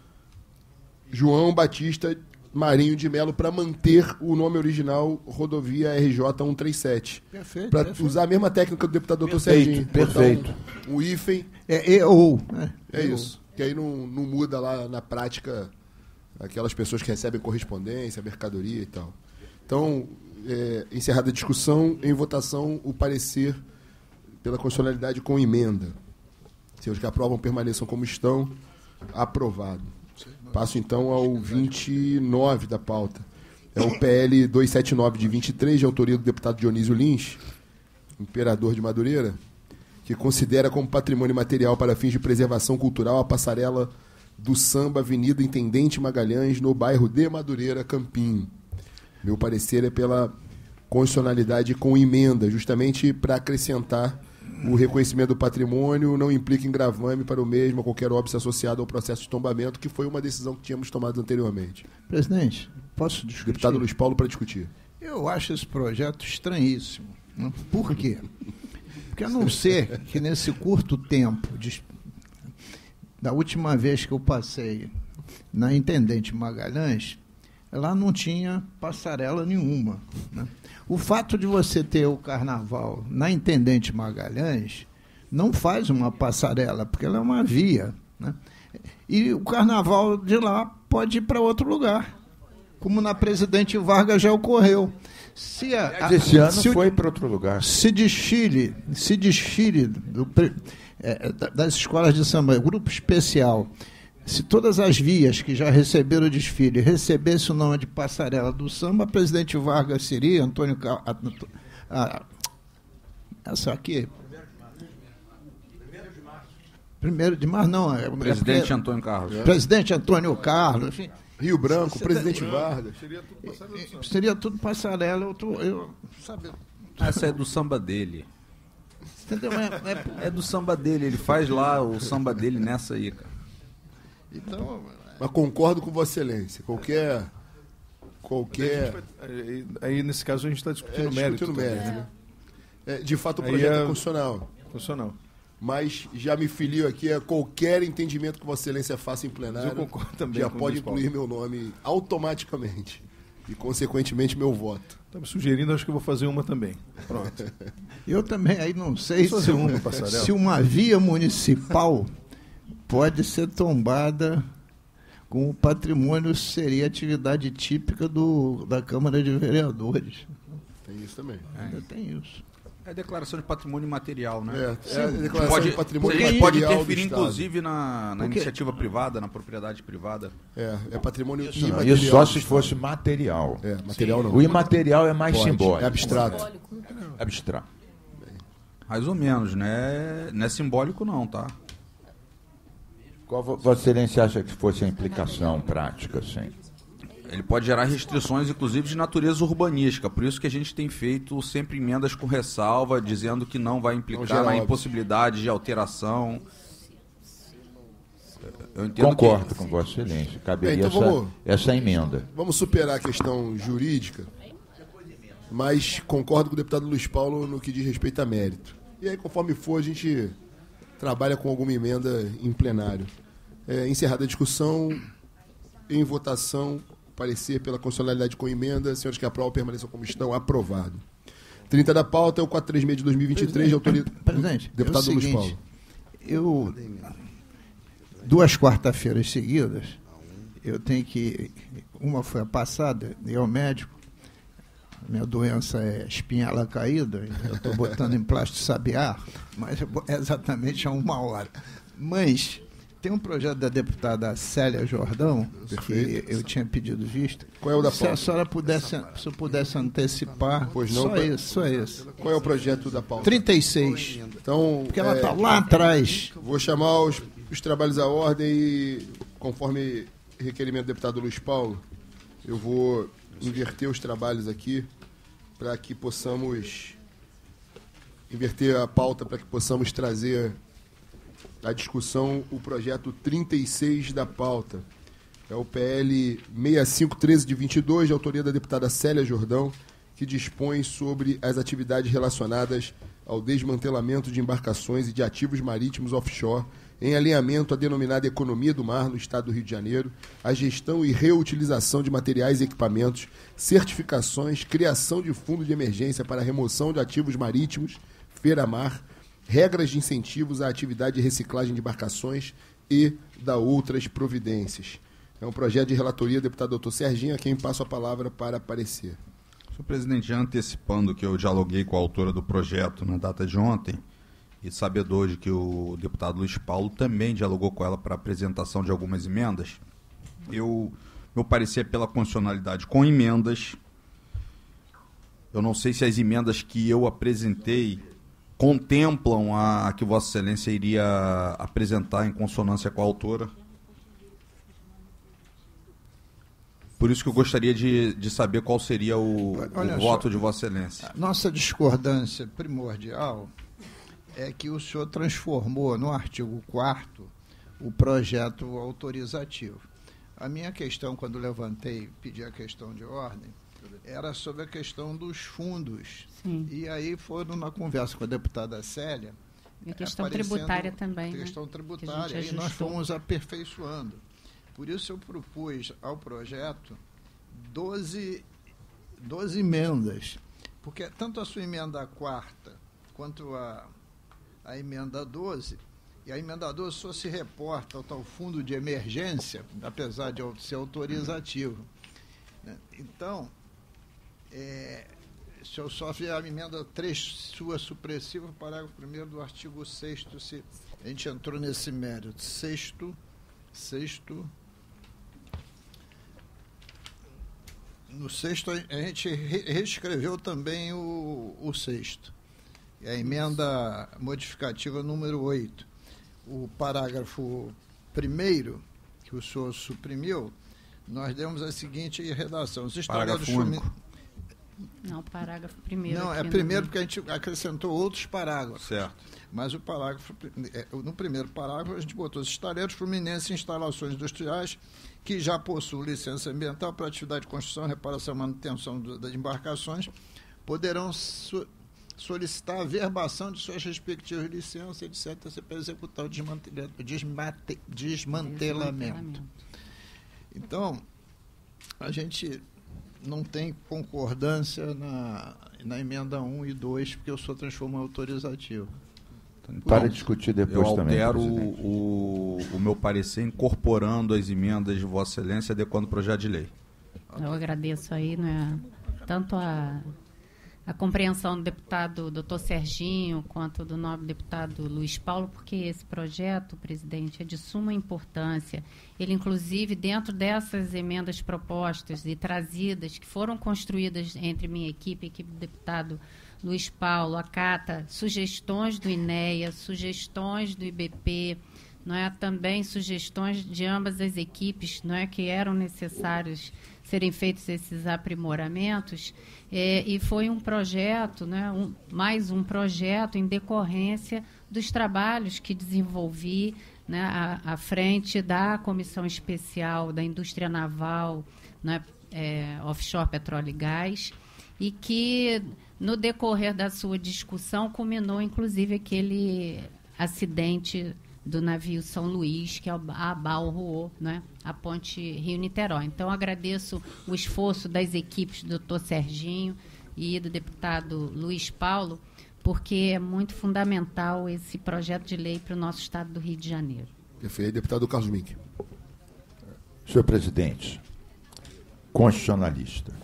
João Batista Marinho de Melo, para manter o nome original rodovia R J cento e trinta e sete. Perfeito. Para usar a mesma técnica do deputado doutor Serginho. Perfeito. Um, um hífen. É E ou. Né? É isso. Que aí não, não muda lá na prática aquelas pessoas que recebem correspondência, mercadoria e tal. Então, é, encerrada a discussão, em votação, o parecer pela constitucionalidade com emenda. Se os que aprovam permaneçam como estão, aprovado. Passo então ao vinte e nove da pauta. É o P L duzentos e setenta e nove de vinte e três, de autoria do deputado Dionísio Lins, imperador de Madureira, que considera como patrimônio material para fins de preservação cultural a passarela do samba Avenida Intendente Magalhães, no bairro de Madureira, Campinho. Meu parecer é pela constitucionalidade com emenda, justamente para acrescentar o reconhecimento do patrimônio não implica em gravame para o mesmo ou qualquer óbice associado ao processo de tombamento, que foi uma decisão que tínhamos tomado anteriormente. Presidente, posso discutir? Deputado Luiz Paulo, para discutir. Eu acho esse projeto estranhíssimo. Né? Por quê? Porque a não ser que nesse curto tempo, de, da última vez que eu passei na Intendente Magalhães, lá não tinha passarela nenhuma. Né? O fato de você ter o carnaval na Intendente Magalhães não faz uma passarela, porque ela é uma via. Né? E o carnaval de lá pode ir para outro lugar, como na Presidente Vargas já ocorreu. Se a, a, Esse ano se foi para outro lugar. Se desfile, se desfile do, é, das escolas de samba, grupo especial, se todas as vias que já receberam o desfile recebessem o nome de passarela do samba, a Presidente Vargas seria Antônio Cal... a, a, essa aqui. Primeiro de março, não. É, Presidente é porque, Antônio Carlos. É. Presidente Antônio Carlos, enfim. Rio Branco, Você Presidente tá... Vargas. Seria tudo passarela. Seria tudo passarela. Eu tô, eu, sabe... Essa é do samba dele. Entendeu? É, é... é do samba dele. Ele faz lá o samba dele nessa aí, cara. Então, mas concordo com Vossa Excelência. Qualquer. qualquer... Vai, aí, aí, nesse caso, a gente está discutindo é, mérito. Discutindo mérito, né? É, de fato, o aí projeto é, é constitucional. Constitucional. Mas já me filio aqui a qualquer entendimento que Vossa Excelência faça em plenário. Mas eu concordo também já com pode o incluir meu nome automaticamente. E, consequentemente, meu voto. Está me sugerindo, acho que eu vou fazer uma também. Pronto. Eu também aí não sei se, uma, um, se uma via municipal pode ser tombada com o patrimônio, seria atividade típica do, da Câmara de Vereadores. Tem isso também. Ainda é. tem isso. É declaração de patrimônio material, né? É, é a declaração pode, de patrimônio a gente material pode interferir, do inclusive, na, na Porque... iniciativa privada, na propriedade privada. É, é patrimônio Isso, imaterial. isso só se fosse material. É, material não. O imaterial é mais Pode, simbólico. é abstrato. Abstrato. Mais ou menos, né? Não é simbólico não, tá? Qual Vossa Excelência acha que fosse a implicação prática, sim? Ele pode gerar restrições, inclusive, de natureza urbanística. Por isso que a gente tem feito sempre emendas com ressalva, dizendo que não vai implicar na impossibilidade de alteração. Eu entendo Concordo que... com Vossa Excelência. Caberia é, então essa, vamos, essa emenda. Vamos superar a questão jurídica, mas concordo com o deputado Luiz Paulo no que diz respeito a mérito. E aí, conforme for, a gente trabalha com alguma emenda em plenário. É, encerrada a discussão, em votação, parecer pela constitucionalidade com emenda, senhores que aprovam permaneçam como estão, aprovado. trinta da pauta é o quatrocentos e trinta e seis de dois mil e vinte e três, de autoria do deputado é Luiz Paulo. Eu, duas quarta-feiras seguidas, eu tenho que... Uma foi a passada, eu ao médico, minha doença é espinhela caída, eu estou botando em plástico sabiá, mas é exatamente a uma hora. Mas tem um projeto da deputada Célia Jordão, Perfeito. que eu tinha pedido vista. Qual é o da Se pauta? a senhora pudesse, se eu pudesse antecipar, Pois não, só pra- isso, só isso. Qual é o projeto da pauta? trinta e seis, Então, porque ela é, está lá atrás. vou chamar os, os trabalhos à ordem e, conforme requerimento do deputado Luiz Paulo, eu vou inverter os trabalhos aqui para que possamos inverter a pauta para que possamos trazer à discussão o projeto trinta e seis da pauta. É o P L sessenta e cinco treze de vinte e dois, de autoria da deputada Célia Jordão, que dispõe sobre as atividades relacionadas ao desmantelamento de embarcações e de ativos marítimos offshore, em alinhamento à denominada economia do mar no estado do Rio de Janeiro, a gestão e reutilização de materiais e equipamentos, certificações, criação de fundo de emergência para a remoção de ativos marítimos, feira-mar, regras de incentivos à atividade de reciclagem de embarcações e da outras providências. É um projeto de relatoria do deputado doutor Serginho, a quem passo a palavra para aparecer. Senhor presidente, já antecipando que eu dialoguei com a autora do projeto na data de ontem, e sabedor de que o deputado Luiz Paulo também dialogou com ela para a apresentação de algumas emendas, eu, meu parecer é pela constitucionalidade com emendas. Eu não sei se as emendas que eu apresentei contemplam a, a que Vossa Excelência iria apresentar em consonância com a autora. Por isso que eu gostaria de, de saber qual seria o, Olha o só, voto de Vossa Excelência. Nossa discordância primordial é que o senhor transformou no artigo quarto o projeto autorizativo. A minha questão, quando levantei, pedi a questão de ordem, era sobre a questão dos fundos. Sim. E aí foram na conversa com a deputada Célia. E a questão aparecendo tributária também, né? questão Que a tributária, gente e nós ajustou. fomos aperfeiçoando. Por isso eu propus ao projeto doze, doze emendas, porque tanto a sua emenda quarta quanto a, a emenda doze, e a emenda doze só se reporta ao tal fundo de emergência, apesar de ser autorizativo. Né? Então, é, se eu só fizer a emenda três, sua supressiva, parágrafo primeiro do artigo sexto, se a gente entrou nesse mérito, sexto, sexto, no sexto a gente re- reescreveu também o, o sexto, a emenda modificativa número oito, o parágrafo primeiro, que o senhor suprimiu, nós demos a seguinte redação, os estaleiros Parágrafo único. Não, parágrafo primeiro. Não, é aqui, primeiro né? porque a gente acrescentou outros parágrafos. Certo. Mas o parágrafo, é, no primeiro parágrafo, a gente botou os estaleiros fluminenses em instalações industriais que já possuem licença ambiental para atividade de construção, reparação e manutenção do, das embarcações, poderão so, solicitar a verbação de suas respectivas licenças, etcétera, para executar o desmantela, desmate, desmantelamento. Então, a gente não tem concordância na, na emenda um e dois, porque eu sou transformo em autorizativo. Para Não, discutir depois eu também. altero presidente. o, o, o meu parecer incorporando as emendas de Vossa Excelência, adequando o projeto de lei. Eu agradeço aí, né, tanto a, a compreensão do deputado doutor Serginho quanto do nobre deputado Luiz Paulo, porque esse projeto, presidente, é de suma importância. Ele, inclusive, dentro dessas emendas propostas e trazidas, que foram construídas entre minha equipe e a equipe do deputado Luiz Paulo, acata sugestões do INEA, sugestões do I B P, não é? Também sugestões de ambas as equipes, não é, que eram necessários serem feitos esses aprimoramentos, é, e foi um projeto, né, um, mais um projeto em decorrência dos trabalhos que desenvolvi, né, à, à frente da Comissão Especial da Indústria Naval, né, é, Offshore Petróleo e Gás, e que, no decorrer da sua discussão, culminou, inclusive, aquele acidente do navio São Luís, que é a Balro, né, a ponte Rio-Niterói. Então, agradeço o esforço das equipes do doutor Serginho e do deputado Luiz Paulo, porque é muito fundamental esse projeto de lei para o nosso estado do Rio de Janeiro. Perfeito. Deputado Carlos Mink. Senhor presidente, constitucionalista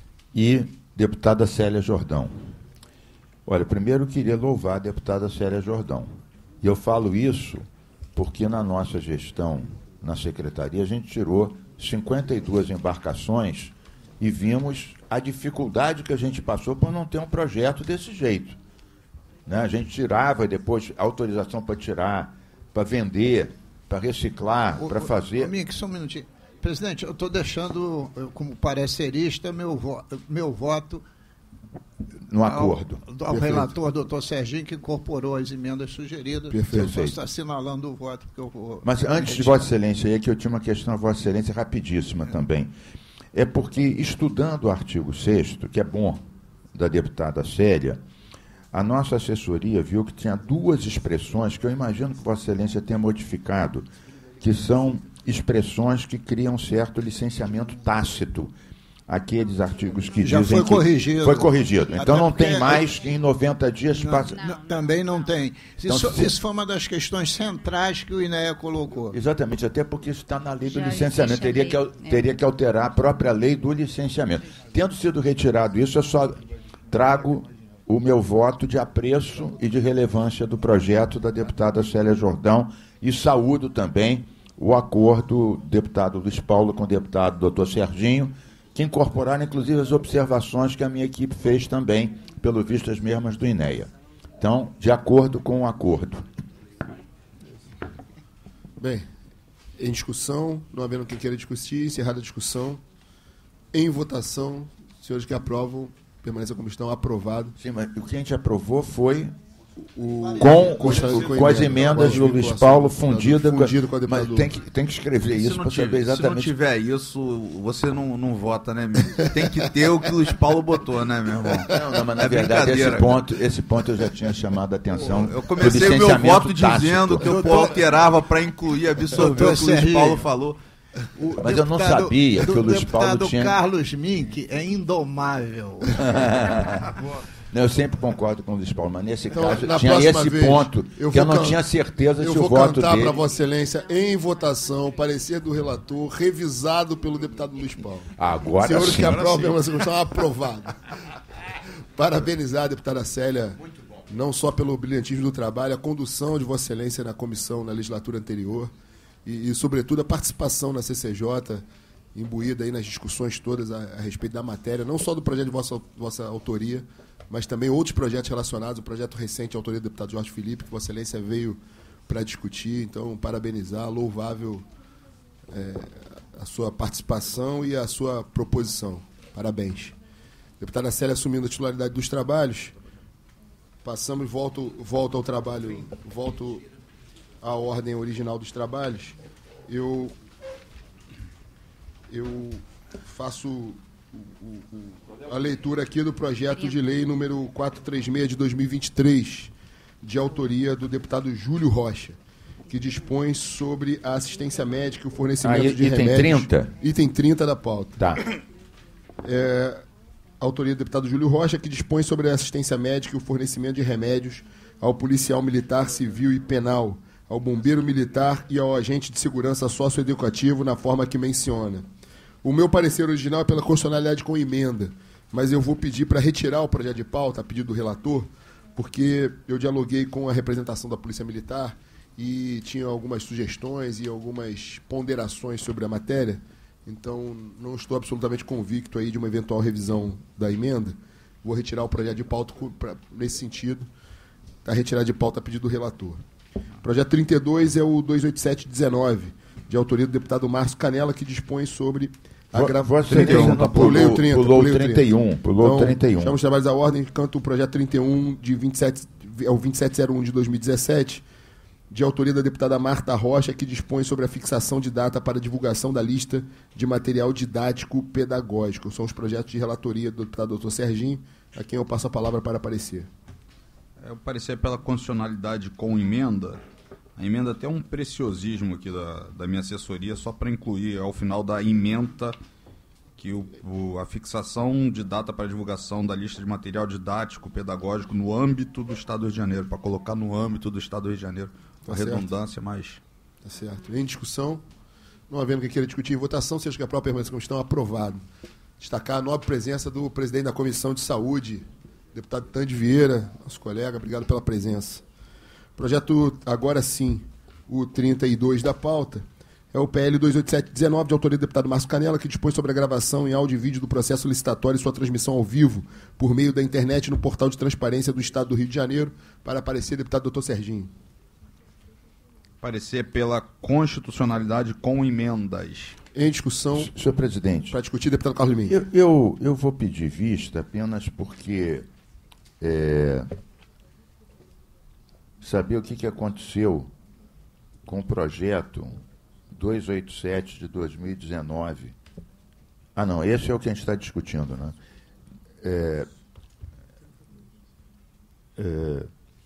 e deputada Célia Jordão. Olha, primeiro eu queria louvar a deputada Célia Jordão. E eu falo isso porque na nossa gestão, na secretaria, a gente tirou cinquenta e duas embarcações e vimos a dificuldade que a gente passou por não ter um projeto desse jeito. Né? A gente tirava e depois autorização para tirar, para vender, para reciclar, para fazer... Ô, Mink, só um minutinho. Presidente, eu estou deixando, eu, como parecerista, meu, vo, meu voto... No acordo. Ao, ao relator, doutor Serginho, que incorporou as emendas sugeridas. Perfeito. Eu estou assinalando o voto. Porque eu vou, Mas antes de Vossa Excelência, aí, que eu tinha uma questão a Vossa Excelência rapidíssima é. também. É porque, estudando o artigo sexto, que é bom, da deputada Célia, a nossa assessoria viu que tinha duas expressões que eu imagino que Vossa Excelência tenha modificado, que são expressões que criam certo licenciamento tácito. Aqueles artigos que já dizem foi que... corrigido. Foi corrigido. Então Até não tem porque... mais que em noventa dias... Não, passa... não, também não tem. Então, isso, se... isso foi uma das questões centrais que o INEA colocou. Exatamente, até porque isso está na lei do Já licenciamento. Teria que, é. teria que alterar a própria lei do licenciamento. Tendo sido retirado isso, eu só trago o meu voto de apreço e de relevância do projeto da deputada Célia Jordão e saúdo também o acordo do deputado Luiz Paulo com o deputado doutor Serginho, que incorporaram, inclusive, as observações que a minha equipe fez também, pelo visto, as mesmas do INEA. Então, de acordo com o acordo. Bem, em discussão, não havendo quem queira discutir, encerrada a discussão. Em votação, senhores que aprovam, permaneça como estão, aprovado. Sim, mas o que a gente aprovou foi... O, com, com, os, com, com as emendas do Luiz Paulo fundida, fundido com a mas tem que, tem que escrever isso para saber exatamente. Se não tiver isso, você não, não vota, né, meu? Tem que ter o que o Luiz Paulo botou, né, meu irmão? Não, não, mas na é verdade esse ponto, esse ponto eu já tinha chamado a atenção. Eu comecei o meu voto dizendo que eu alterava para incluir, absorver o que o Luiz Paulo falou. O mas eu não sabia que o Luiz Paulo tinha... O Carlos Mink é indomável. Não, eu sempre concordo com o Luiz Paulo, mas nesse então, caso tinha esse vez, ponto eu que eu não can... tinha certeza eu se o voto dele... Eu vou cantar para Vossa Excelência, em votação, parecer do relator, revisado pelo deputado Luiz Paulo. Agora Senhores sim. que aprovam, estão aprovado. Parabenizar a deputada Célia, não só pelo brilhantismo do trabalho, a condução de Vossa Excelência na comissão, na legislatura anterior, e, e sobretudo, a participação na C C J, imbuída aí nas discussões todas a, a respeito da matéria, não só do projeto de vossa, vossa autoria, mas também outros projetos relacionados, o projeto recente, a autoria do deputado Jorge Felipe, que Vossa Excelência veio para discutir. Então, parabenizar, louvável é, a sua participação e a sua proposição. Parabéns. Deputada Célia assumindo a titularidade dos trabalhos, passamos, volto, volto ao trabalho, volto à ordem original dos trabalhos. Eu, eu faço... O, o, a leitura aqui do projeto de lei número quatrocentos e trinta e seis de dois mil e vinte e três, de autoria do deputado Júlio Rocha, que dispõe sobre a assistência médica e o fornecimento ah, de item remédios. trinta? Item trinta da pauta. Tá. É, autoria do deputado Júlio Rocha, que dispõe sobre a assistência médica e o fornecimento de remédios ao policial militar, civil e penal, ao bombeiro militar e ao agente de segurança socioeducativo na forma que menciona. O meu parecer original é pela constitucionalidade com emenda, mas eu vou pedir para retirar o projeto de pauta, a pedido do relator, porque eu dialoguei com a representação da Polícia Militar e tinha algumas sugestões e algumas ponderações sobre a matéria, então não estou absolutamente convicto aí de uma eventual revisão da emenda. Vou retirar o projeto de pauta pra, nesse sentido, está retirado de pauta a pedido do relator. O projeto trinta e dois é o duzentos e oitenta e sete dezenove, de autoria do deputado Márcio Canela, que dispõe sobre a gravação. trinta e um, não, pulou, o trinta, pulou o trinta e um. Pulou então, trinta e um. Chama os trabalhos à ordem, canto o projeto trinta e um, de vinte e sete, é o vinte e sete zero um de dois mil e dezessete, de autoria da deputada Marta Rocha, que dispõe sobre a fixação de data para divulgação da lista de material didático pedagógico. São os projetos de relatoria do deputado doutor Serginho, a quem eu passo a palavra para aparecer. Eu parecer pela constitucionalidade com emenda. A emenda tem um preciosismo aqui da, da minha assessoria, só para incluir ao final da ementa que o, o, a fixação de data para divulgação da lista de material didático pedagógico no âmbito do Estado do Rio de Janeiro, para colocar no âmbito do Estado do Rio de Janeiro. Uma tá redundância, mas... Tá certo. Em discussão, não havendo quem queira discutir em votação, seja que a própria permanência como estão, aprovado. Destacar a nobre presença do presidente da Comissão de Saúde, deputado Tande Vieira, nosso colega, obrigado pela presença. Projeto, agora sim, O trinta e dois da pauta é o P L duzentos e oitenta e sete dezenove, de autoria do deputado Márcio Canela, que dispõe sobre a gravação em áudio e vídeo do processo licitatório e sua transmissão ao vivo por meio da internet no portal de transparência do Estado do Rio de Janeiro. Para parecer, deputado doutor Serginho. Parecer pela constitucionalidade com emendas. Em discussão. Senhor presidente. Para discutir, deputado Carlos Liminha. Eu, eu, eu vou pedir vista apenas porque é, saber o que, que aconteceu com o projeto duzentos e oitenta e sete de dois mil e dezenove. Ah, não, esse é o que a gente está discutindo, né? É, é,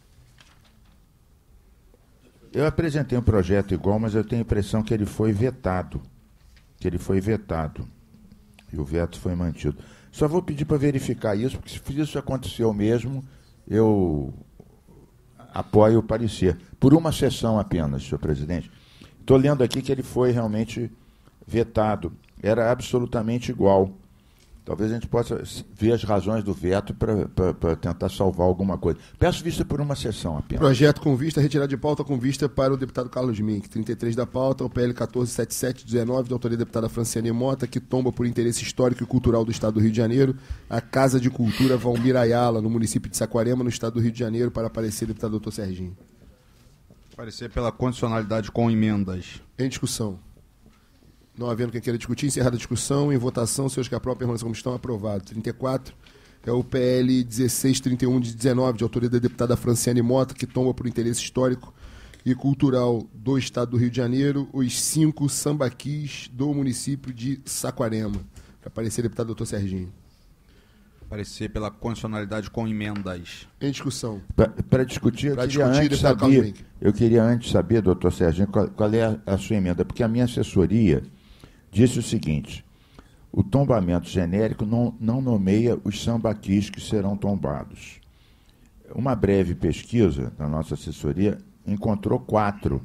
eu apresentei um projeto igual, mas eu tenho a impressão que ele foi vetado. Que ele foi vetado. E o veto foi mantido. Só vou pedir para verificar isso, porque se isso aconteceu mesmo, eu apoio o parecer. Por uma sessão apenas, senhor presidente. Estou lendo aqui que ele foi realmente vetado. Era absolutamente igual. Talvez a gente possa ver as razões do veto para tentar salvar alguma coisa. Peço vista por uma sessão apenas. Projeto com vista, retirado de pauta com vista para o deputado Carlos Mink. trinta e três da pauta, o P L quatorze setenta e sete dezenove, de autoria da deputada Franciane Mota, que tomba por interesse histórico e cultural do Estado do Rio de Janeiro a Casa de Cultura Valmir Ayala, no município de Saquarema, no Estado do Rio de Janeiro. Para aparecer, deputado doutor Serginho. Parecer pela condicionalidade com emendas. Em discussão. Não havendo quem queira discutir, encerrada a discussão, em votação, seus que aprovam permanecem como estão, aprovado. trinta e quatro é o P L dezesseis trinta e um de dezenove, de autoria da deputada Franciane Mota, que tomba por interesse histórico e cultural do Estado do Rio de Janeiro os cinco sambaquis do município de Saquarema. Para aparecer, deputado doutor Serginho. Parecer pela condicionalidade com emendas. Em discussão. Para discutir, eu pra queria, discutir antes saber, eu queria antes saber, doutor Serginho, qual, qual é a, a sua emenda, porque a minha assessoria disse o seguinte: o tombamento genérico não, não nomeia os sambaquis que serão tombados. Uma breve pesquisa da nossa assessoria encontrou quatro,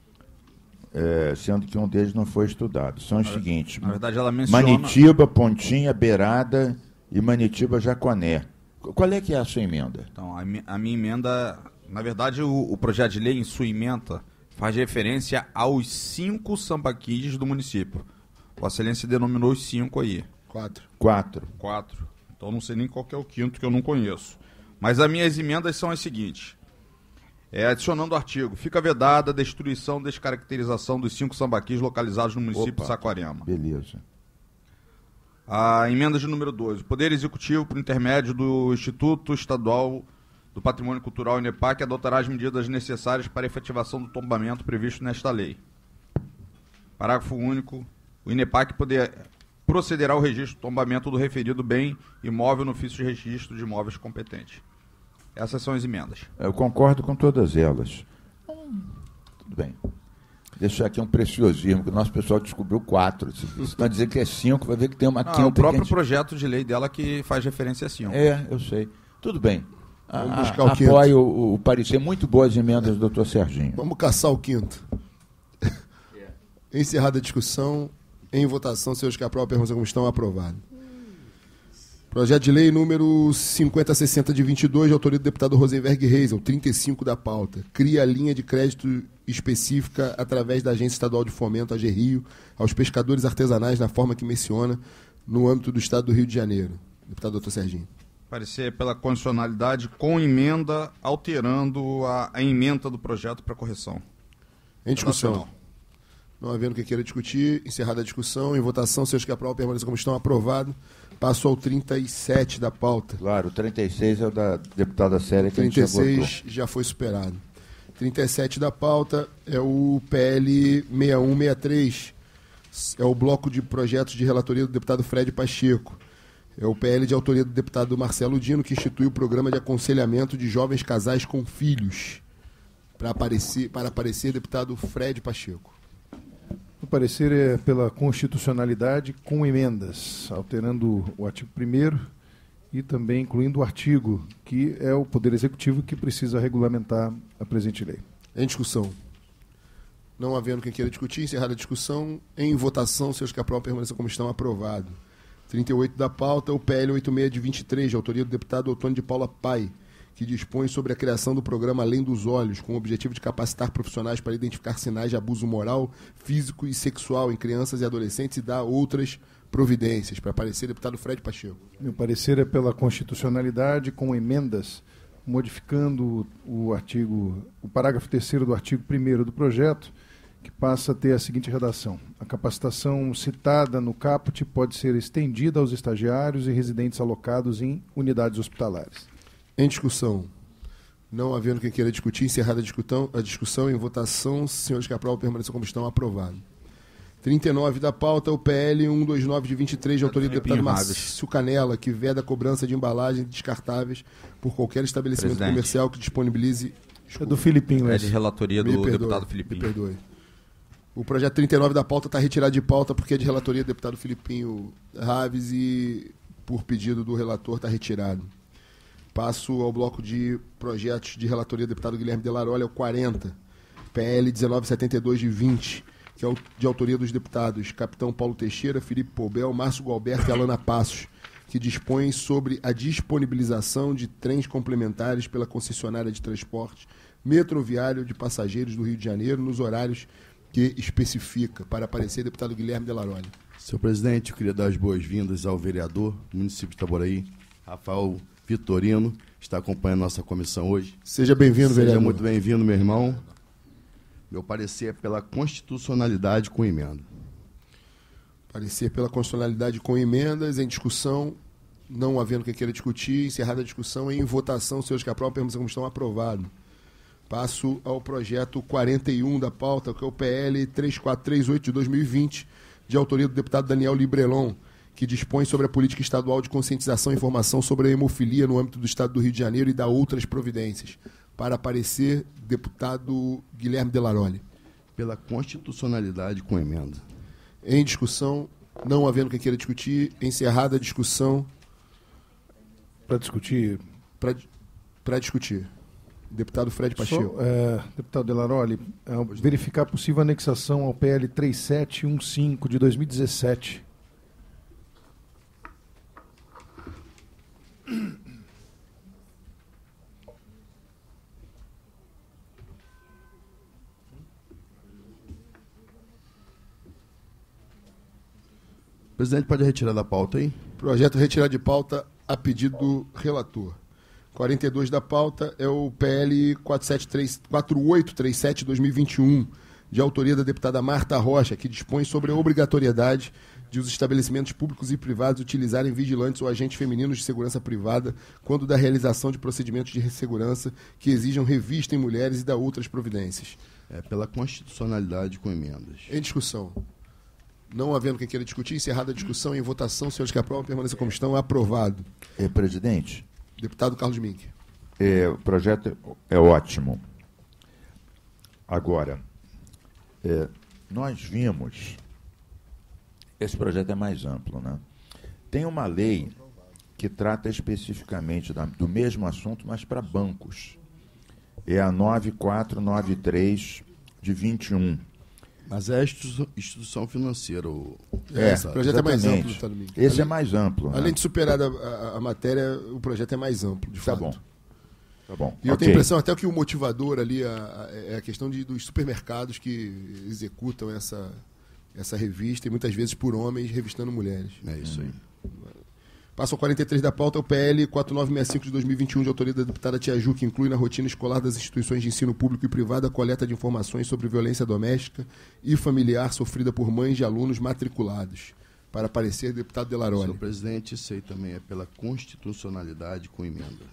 é, sendo que um deles não foi estudado. São os na seguintes: na verdade, ela menciona... Manitiba, Pontinha, Beirada e Manitiba, Jaconé. Qual é que é a sua emenda? Então, a, mi, a minha emenda, na verdade, o, o projeto de lei em sua emenda faz referência aos cinco sambaquis do município. Vossa Excelência denominou os cinco aí. Quatro. Quatro. Quatro. Então não sei nem qual que é o quinto, que eu não conheço. Mas as minhas emendas são as seguintes. É, adicionando o artigo. Fica vedada a destruição e descaracterização dos cinco sambaquis localizados no município Opa, de Saquarema. Beleza. A emenda de número dois. O Poder Executivo, por intermédio do Instituto Estadual do Patrimônio Cultural, INEPAC, adotará as medidas necessárias para a efetivação do tombamento previsto nesta lei. Parágrafo único. O INEPAC poder, procederá ao registro do tombamento do referido bem imóvel no ofício de registro de imóveis competente. Essas são as emendas. Eu concordo com todas elas. Tudo bem. Deixar aqui um preciosismo, que o nosso pessoal descobriu quatro. Se estão dizendo que é cinco, vai ver que tem uma Não, quinta. É o próprio gente... projeto de lei dela que faz referência a cinco. É, eu sei. Tudo bem. Vamos A, buscar o quinto. apoio o, o parecer. Muito boas emendas do doutor Serginho. Vamos caçar o quinto. Encerrada a discussão, em votação, seus que aprovam, perguntam como estão, aprovado. Projeto de lei número cinquenta sessenta de vinte e dois, de autoria do deputado Rosenberg Reis, o trinta e cinco da pauta. Cria a linha de crédito específica através da Agência Estadual de Fomento, AGRIO, aos pescadores artesanais na forma que menciona no âmbito do Estado do Rio de Janeiro. Deputado doutor Serginho. Parecer pela condicionalidade com emenda, alterando a, a emenda do projeto para correção. Em discussão. Não havendo quem queira discutir, encerrada a discussão, em votação, seus que aprovam, permaneçam como estão, aprovado. Passo ao trinta e sete da pauta. Claro, o trinta e seis é o da deputada Célia, que trinta e seis a gente já votou. Já foi superado. trinta e sete da pauta é o P L seis um seis três, é o bloco de projetos de relatoria do deputado Fred Pacheco. É o P L de autoria do deputado Marcelo Dino, que institui o programa de aconselhamento de jovens casais com filhos. Para aparecer, para aparecer, deputado Fred Pacheco. O parecer é pela constitucionalidade com emendas, alterando o artigo primeiro e também incluindo o artigo, que é o Poder Executivo que precisa regulamentar a presente lei. Em discussão. Não havendo quem queira discutir, encerrada a discussão, em votação, seus que aprovam permaneçam como estão, aprovado. trinta e oito da pauta, o P L oitenta e seis de vinte e três, de autoria do deputado Otônio de Paula Pai, que dispõe sobre a criação do programa Além dos Olhos, com o objetivo de capacitar profissionais para identificar sinais de abuso moral, físico e sexual em crianças e adolescentes e dar outras providências. Para parecer, deputado Fred Pacheco. Meu parecer é pela constitucionalidade, com emendas, modificando o artigo, o parágrafo terceiro do artigo primeiro do projeto, que passa a ter a seguinte redação: a capacitação citada no caput pode ser estendida aos estagiários e residentes alocados em unidades hospitalares. Em discussão. Não havendo quem queira discutir, encerrada a discussão, a discussão em votação, senhores que aprovam permaneçam como estão, aprovado. trinta e nove da pauta, o P L cento e vinte e nove de vinte e três, de autoria do deputado Márcio Canela, que veda a cobrança de embalagens descartáveis por qualquer estabelecimento Presidente. comercial que disponibilize... É do Filipinho, É esse. de relatoria do Me perdoe, deputado Me Filipinho. perdoe. O projeto trinta e nove da pauta está retirado de pauta porque é de relatoria do deputado Filipinho Raves e, por pedido do relator, está retirado. Passo ao bloco de projetos de relatoria do deputado Guilherme Delarolli, é o quarenta, P L dezenove setenta e dois de vinte, que é de autoria dos deputados Capitão Paulo Teixeira, Felipe Poubel, Márcio Gualberto e Alana Passos, que dispõem sobre a disponibilização de trens complementares pela concessionária de transporte metroviário de passageiros do Rio de Janeiro nos horários que especifica. Para aparecer, deputado Guilherme Delarolli. Senhor presidente, eu queria dar as boas-vindas ao vereador do município de Itaboraí, Rafael Vitorino, que está acompanhando a nossa comissão hoje. Seja bem-vindo, Seja vereador. muito bem-vindo, meu irmão. Meu parecer é pela constitucionalidade com emenda. Parecer pela constitucionalidade com emendas, em discussão, não havendo quem queira discutir, encerrada a discussão, em votação, senhores que aprovam, permaneçam como estão, aprovado. Passo ao projeto quarenta e um da pauta, que é o P L três quatro três oito de dois mil e vinte, de autoria do deputado Daniel Librelon, que dispõe sobre a política estadual de conscientização e informação sobre a hemofilia no âmbito do Estado do Rio de Janeiro e da outras providências. Para aparecer, deputado Guilherme Delarolli. Pela constitucionalidade com emenda. Em discussão, não havendo quem queira discutir, encerrada a discussão. Para discutir. Para discutir. Deputado Fred Pacheco. Só, é, deputado Delarolli, é, verificar possível anexação ao P L trinta e sete quinze de dois mil e dezessete. O presidente pode retirar da pauta aí? Projeto retirado de pauta a pedido do relator. quarenta e dois da pauta é o P L quatro oito três sete de dois mil e vinte e um, de autoria da deputada Marta Rocha, que dispõe sobre a obrigatoriedade de os estabelecimentos públicos e privados utilizarem vigilantes ou agentes femininos de segurança privada quando da realização de procedimentos de segurança que exijam revista em mulheres e da outras providências. É pela constitucionalidade com emendas. Em discussão. Não havendo quem queira discutir, encerrada a discussão, em votação, senhores que aprovam, permaneçam como estão, aprovado. É, presidente, Deputado Carlos Mink. é, o projeto é ótimo. Agora, é, nós vimos, esse projeto é mais amplo, né? Tem uma lei que trata especificamente da, do mesmo assunto, mas para bancos. É a nove quatro nove três de vinte e um. Mas é a instituição, instituição financeira. O... É, Esse projeto é mais exatamente. amplo, deputado Mink. Esse além, é mais amplo. Né? Além de superar a, a, a matéria, o projeto é mais amplo, de Tá fato. bom. Tá bom. E eu Ok. tenho a impressão até que o motivador ali a, a, é a questão de, dos supermercados que executam essa, essa revista, e muitas vezes por homens revistando mulheres. É isso aí. Passa ao quarenta e três da pauta, o P L quatro nove seis cinco de dois mil e vinte e um, de autoria da deputada Tia Ju, que inclui na rotina escolar das instituições de ensino público e privado a coleta de informações sobre violência doméstica e familiar sofrida por mães de alunos matriculados. Para aparecer, deputado Delarolli. Senhor presidente, isso aí também é pela constitucionalidade com emenda.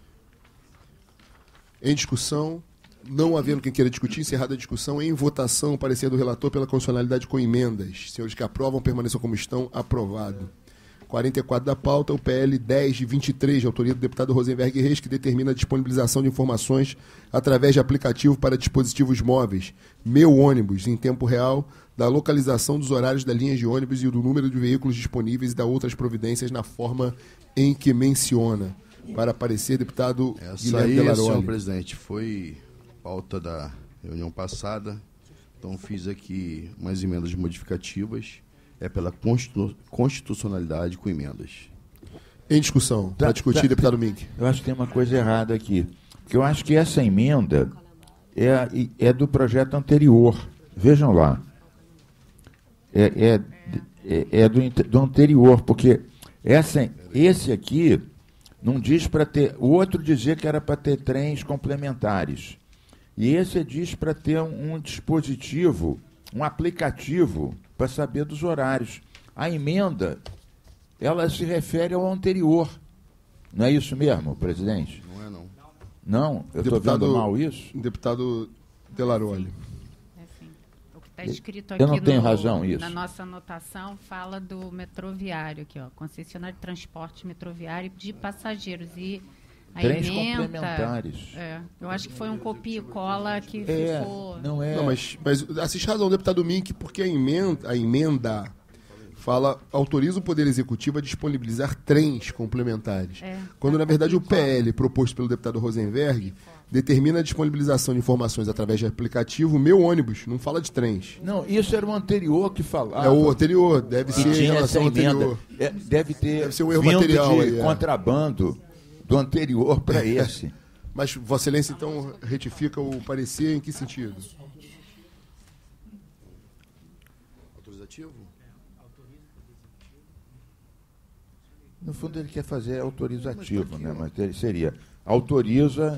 Em discussão, não havendo quem queira discutir, encerrada a discussão, em votação, o parecer do relator pela constitucionalidade com emendas. Senhores que aprovam, permaneçam como estão, aprovado. quarenta e quatro da pauta, o P L dez de vinte e três, de autoria do deputado Rosenberg Reis, que determina a disponibilização de informações através de aplicativo para dispositivos móveis, Meu Ônibus, em tempo real, da localização dos horários das linhas de ônibus e do número de veículos disponíveis e da outras providências na forma em que menciona. Para aparecer, deputado Essa Guilherme aí, Delarolli. senhor presidente, foi pauta da reunião passada. Então, fiz aqui umas emendas modificativas. É pela constitu- constitucionalidade com emendas. Em discussão, Tá, para discutir, tá, deputado Mink. Eu acho que tem uma coisa errada aqui. Porque eu acho que essa emenda é, é do projeto anterior. Vejam lá. É, é, é, é do, do anterior, porque essa, esse aqui não diz para ter. O outro dizia que era para ter trens complementares. E esse diz para ter um, um dispositivo, um aplicativo, para saber dos horários. A emenda, ela se refere ao anterior. Não é isso mesmo, presidente? Não é, não. Não? Eu estou Deputado- vendo mal isso? Deputado Delaroli. É assim, o que está escrito Eu aqui não tenho no- razão, isso. na nossa anotação fala do metroviário aqui, ó, concessionário de transporte metroviário de passageiros e a Trens emenda, complementares. é, eu acho que foi um copia e cola que É, ficou. não é. Não, mas, mas assiste razão, deputado Mink, porque a emenda, a emenda fala, autoriza o Poder Executivo a disponibilizar trens complementares. É, quando, tá na verdade, o copia e P L, proposto pelo deputado Rosenberg, determina a disponibilização de informações através de aplicativo Meu Ônibus, não fala de trens. Não, isso era o anterior que falava. É o anterior, deve que ser em tinha essa relação ao emenda. anterior. É, deve ter Deve ser um erro vindo material de aí, é. contrabando do anterior para esse. Mas Vossa Excelência, então, retifica o parecer em que sentido? Autorizativo? No fundo, ele quer fazer autorizativo, né? Mas ele seria autoriza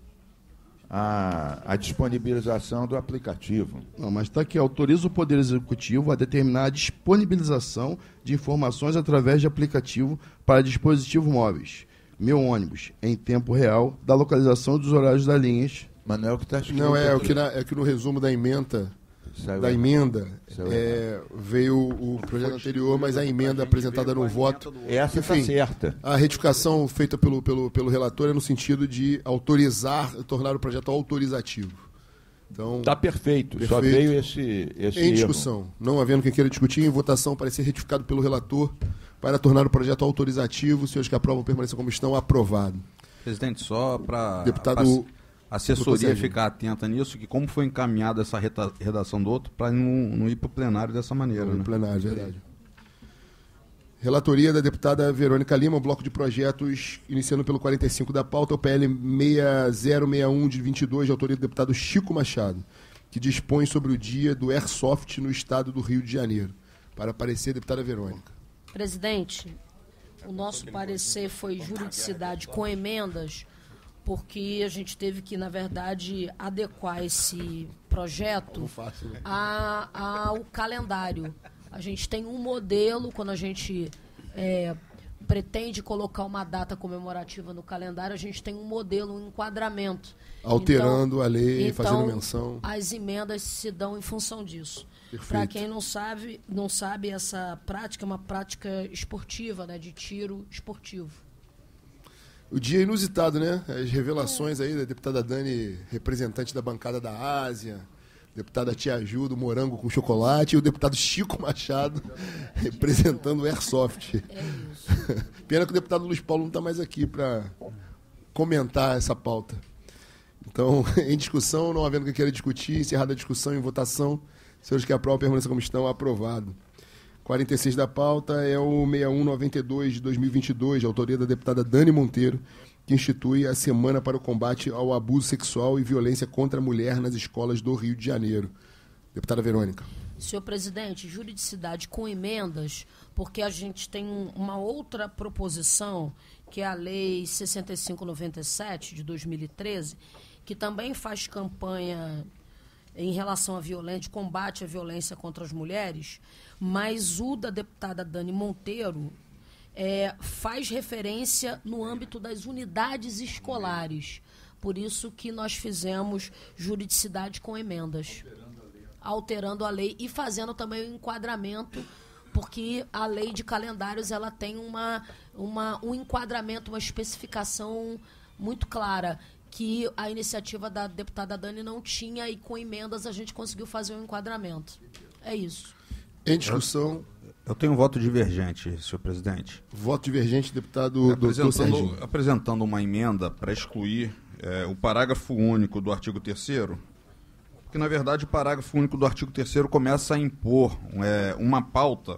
a, a disponibilização do aplicativo. Não, mas está aqui, autoriza o Poder Executivo a determinar a disponibilização de informações através de aplicativo para dispositivos móveis, Meu Ônibus, em tempo real, da localização dos horários das linhas. Mas não é o que está escrito. Não, é o aqui. que, na- é que no resumo da emenda, Saiu da errado. emenda Saiu é, veio o projeto anterior, mas a emenda apresentada no voto. Essa está Enfim, certa. A retificação feita pelo, pelo, pelo relator é no sentido de autorizar, tornar o projeto autorizativo. Então, Está perfeito. Só Perfeito. veio esse, esse em erro. discussão, não havendo quem queira discutir, em votação para ser retificado pelo relator para tornar o projeto autorizativo. Os senhores que aprovam permaneçam como estão, aprovado. Presidente, só para Deputado a assessoria Serginho. ficar atenta nisso, que como foi encaminhada essa reta- redação do outro, para não, não ir para o plenário dessa maneira. No Né? plenário, verdade. Relatoria da deputada Verônica Lima, bloco de projetos, iniciando pelo quarenta e cinco da pauta, o P L seis zero seis um de vinte e dois, de autoria do deputado Chico Machado, que dispõe sobre o dia do Airsoft no estado do Rio de Janeiro. Para parecer, deputada Verônica. Presidente, o nosso parecer foi juridicidade com emendas, porque a gente teve que, na verdade, adequar esse projeto a- ao calendário. A gente tem um modelo, quando a gente é, pretende colocar uma data comemorativa no calendário, a gente tem um modelo, um enquadramento. Alterando a lei, então, fazendo menção. As emendas se dão em função disso. Perfeito. Para quem não sabe, não sabe, essa prática é uma prática esportiva, né, de tiro esportivo. O dia é inusitado, né? As revelações aí da deputada Dani, representante da bancada da Ásia, deputada Tia Ju do Morango com Chocolate, e o deputado Chico Machado representando o Airsoft. É isso. Pena que o deputado Luiz Paulo não está mais aqui para comentar essa pauta. Então, em discussão, não havendo quem queira discutir, encerrada a discussão em votação, senhores que aprovam, permaneçam como estão, aprovado. quarenta e seis da pauta é o seis um nove dois de dois mil e vinte e dois, de autoria da deputada Dani Monteiro, que institui a Semana para o Combate ao Abuso Sexual e Violência contra a Mulher nas escolas do Rio de Janeiro. Deputada Verônica. Senhor presidente, juridicidade com emendas, porque a gente tem um- uma outra proposição, que é a Lei sessenta e cinco noventa e sete, de dois mil e treze, que também faz campanha em relação à violência, de combate à violência contra as mulheres, mas o da deputada Dani Monteiro é, faz referência no âmbito das unidades escolares. Por isso que nós fizemos juridicidade com emendas, alterando a lei e fazendo também o enquadramento, porque a lei de calendários ela tem uma, uma, um enquadramento, uma especificação muito clara, que a iniciativa da deputada Dani não tinha, e com emendas a gente conseguiu fazer um enquadramento. É isso. Em discussão, Eu tenho um voto divergente, senhor presidente. voto divergente, deputado doutor Serginho. Apresentando, apresentando uma emenda para excluir é, o parágrafo único do artigo terceiro, porque, na verdade, o parágrafo único do artigo terceiro começa a impor é, uma pauta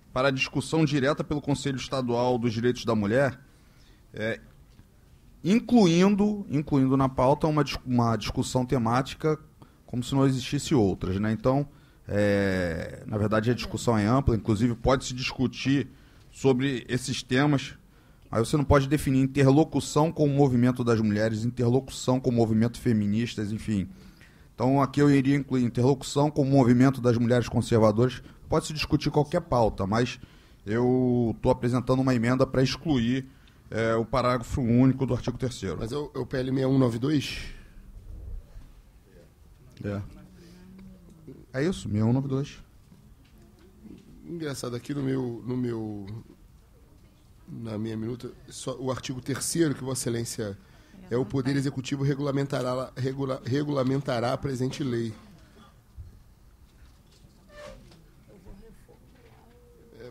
para discussão direta pelo Conselho Estadual dos Direitos da Mulher, é, incluindo, incluindo na pauta uma, uma discussão temática como se não existisse outras, né? Então, é, na verdade, a discussão é ampla, inclusive pode-se discutir sobre esses temas, mas você não pode definir interlocução com o movimento das mulheres, interlocução com o movimento feministas, enfim. Então, aqui eu iria incluir interlocução com o movimento das mulheres conservadoras. Pode-se discutir qualquer pauta, mas eu estou apresentando uma emenda para excluir é, o parágrafo único do artigo terceiro. Mas é o, é o P L seis um nove dois? É. É isso, seis um nove dois. Engraçado, aqui no meu, no meu na minha minuta, só o artigo terceiro, que Vossa Excelência é o Poder Executivo regulamentará, regula, regulamentará a presente lei. É,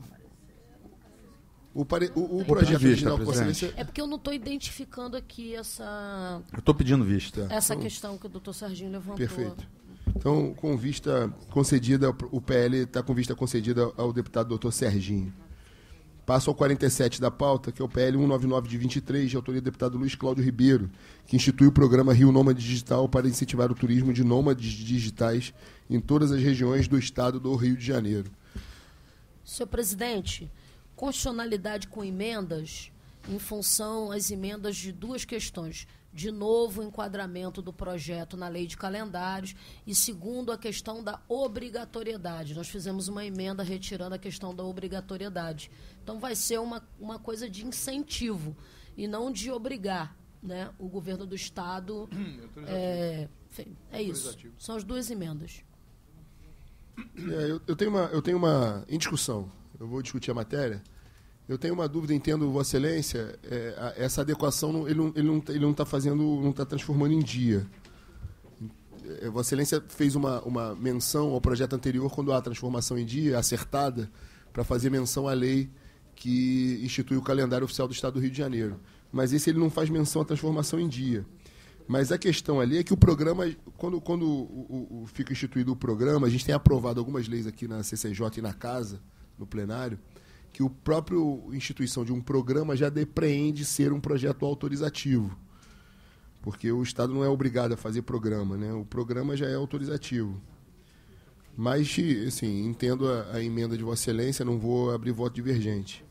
o, pare, o, o projeto vista, original que Vossa Excelência... É porque eu não estou identificando aqui essa, Eu estou pedindo vista. essa Então, questão que o doutor Serginho levantou. Perfeito. Então, com vista concedida, o P L está com vista concedida ao deputado doutor Serginho. Passo ao quarenta e sete da pauta, que é o P L cento e noventa e nove de vinte e três, de autoria do deputado Luiz Cláudio Ribeiro, que institui o programa Rio Nômade Digital para incentivar o turismo de nômades digitais em todas as regiões do estado do Rio de Janeiro. Senhor presidente, constitucionalidade com emendas em função às emendas de duas questões. De novo, o enquadramento do projeto na lei de calendários e, segundo, a questão da obrigatoriedade. Nós fizemos uma emenda retirando a questão da obrigatoriedade. Então, vai ser uma, uma coisa de incentivo e não de obrigar, né, o governo do Estado. É, enfim, é isso. São as duas emendas. É, eu, eu, tenho uma, eu tenho uma... Em discussão, eu vou discutir a matéria. Eu tenho uma dúvida, entendo, Vossa Excelência, é, a, essa adequação, não, ele não está ele não, ele não tá fazendo, não está transformando em dia. É, Vossa Excelência fez uma, uma menção ao projeto anterior, quando há transformação em dia, acertada, para fazer menção à lei que institui o calendário oficial do Estado do Rio de Janeiro. Mas esse ele não faz menção à transformação em dia. Mas a questão ali é que o programa, quando, quando o, o, o fica instituído o programa, a gente tem aprovado algumas leis aqui na C C J e na Casa, no plenário, que o próprio instituição de um programa já depreende ser um projeto autorizativo. Porque o Estado não é obrigado a fazer programa, né? O programa já é autorizativo. Mas, assim, entendo a, a emenda de Vossa Excelência, não vou abrir voto divergente.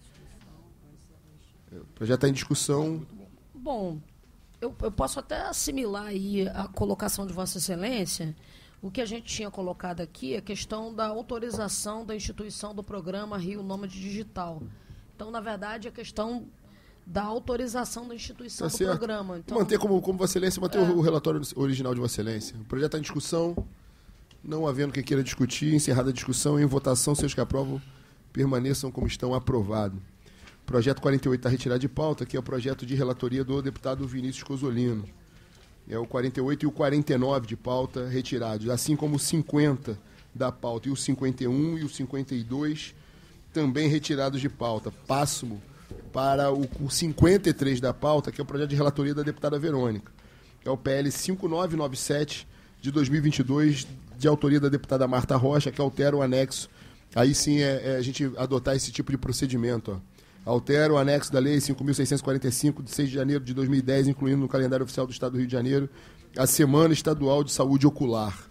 O projeto está em discussão. Bom, eu, eu posso até assimilar aí a colocação de Vossa Excelência. O que a gente tinha colocado aqui é a questão da autorização da instituição do programa Rio Nômade Digital. Então, na verdade, a questão da autorização da instituição Tá do certo. programa. Então, Manter como, como Vossa Excelência, manter É. o relatório original de Vossa Excelência. O projeto está em discussão, não havendo quem queira discutir, encerrada a discussão, em votação, seus que aprovam, permaneçam como estão, aprovado. Projeto quarenta e oito está retirado de pauta, que é o projeto de relatoria do deputado Vinícius Cosolino. É o quarenta e oito e o quarenta e nove de pauta retirados, assim como o cinquenta da pauta e o cinquenta e um e o cinquenta e dois também retirados de pauta. Passo para o, o cinquenta e três da pauta, que é o projeto de relatoria da deputada Verônica. É o P L cinco nove nove sete de dois mil e vinte e dois, de autoria da deputada Marta Rocha, que altera o anexo. Aí sim é, é a gente adotar esse tipo de procedimento, ó. Altera o anexo da Lei cinco mil seiscentos e quarenta e cinco, de seis de janeiro de dois mil e dez, incluindo no calendário oficial do Estado do Rio de Janeiro a Semana Estadual de Saúde Ocular.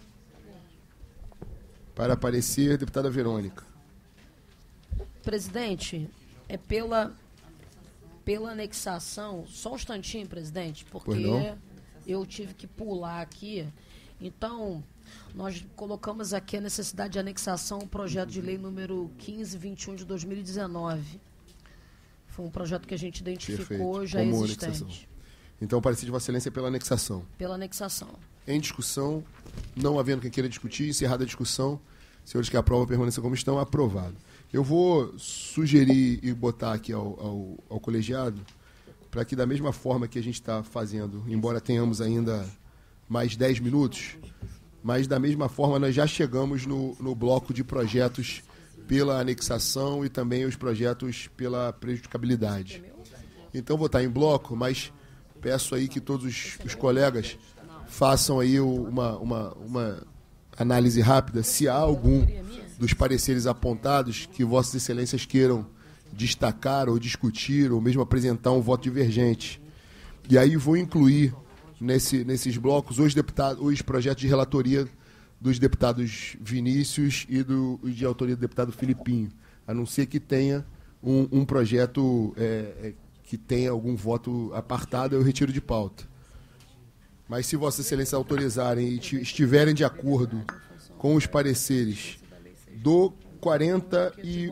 Para aparecer, deputada Verônica. presidente, é pela, pela anexação... Só um instantinho, presidente, Pois porque não? eu tive que pular aqui. Então, nós colocamos aqui a necessidade de anexação ao projeto de lei número quinze vinte e um de dois mil e dezenove. Foi um projeto que a gente identificou, Perfeito. já Como existente. anexação. Então, parecer de Vossa Excelência pela anexação. Pela anexação. Em discussão, não havendo quem queira discutir, encerrada a discussão, senhores que aprovam permaneçam como estão, aprovado. Eu vou sugerir e botar aqui ao, ao, ao colegiado, para que da mesma forma que a gente está fazendo, embora tenhamos ainda mais dez minutos, mas da mesma forma nós já chegamos no, no bloco de projetos pela anexação e também os projetos pela prejudicabilidade. Então vou estar em bloco, mas peço aí que todos os, os colegas façam aí o- uma, uma, uma análise rápida, se há algum dos pareceres apontados que Vossas Excelências queiram destacar ou discutir ou mesmo apresentar um voto divergente. E aí vou incluir nesse, nesses blocos os, deputados, os projetos de relatoria dos deputados Vinícius e do, de autoria do deputado Filipinho, a não ser que tenha um, um projeto é, que tenha algum voto apartado, eu retiro de pauta. Mas se Vossas Excelências autorizarem e estiverem de acordo com os pareceres do quarenta e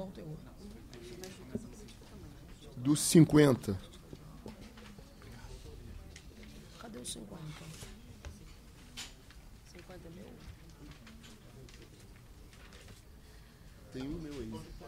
do cinquenta. Cadê o cinquenta? cinquenta é meu? Tem um meu aí.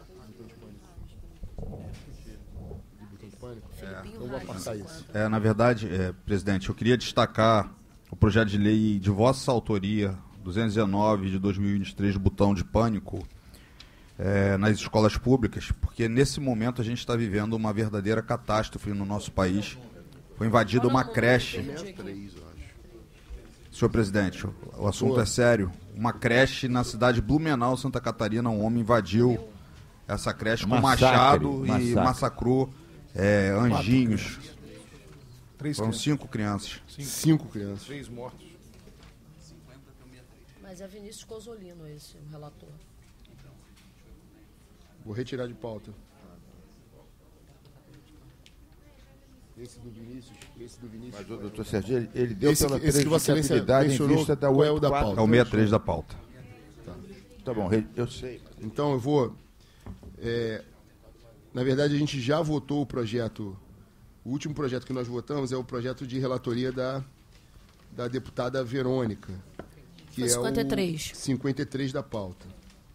De botão de pânico? É. Então vou apartar isso. É, na verdade, é, presidente, eu queria destacar o projeto de lei de vossa autoria, duzentos e dezenove de dois mil e vinte e três, do botão de pânico, é, nas escolas públicas, porque nesse momento a gente está vivendo uma verdadeira catástrofe no nosso país. Foi invadida uma creche. Senhor presidente, o, o assunto é sério. Uma creche na cidade de Blumenau, Santa Catarina, um homem invadiu essa creche com Massacre, machado massacre. e massacrou é, anjinhos. Três Foram crianças. cinco crianças. Cinco crianças. Três mortos. Mas é Vinícius Cosolino esse, o relator. Vou retirar de pauta. Esse do Vinícius, esse do Vinícius. Mas o doutor Serginho, ele, ele deu Esse pela que- esse que Vossa Excelência prejudicabilidade em mencionou, vista da qual é o oito da quatro. pauta? É o sessenta e três da pauta. Tá bom, re- eu sei. Então eu vou. é, na verdade, a gente já votou o projeto. O último projeto que nós votamos é o projeto de relatoria da, da deputada Verônica, que Foi é cinquenta e três. o cinquenta e três da pauta.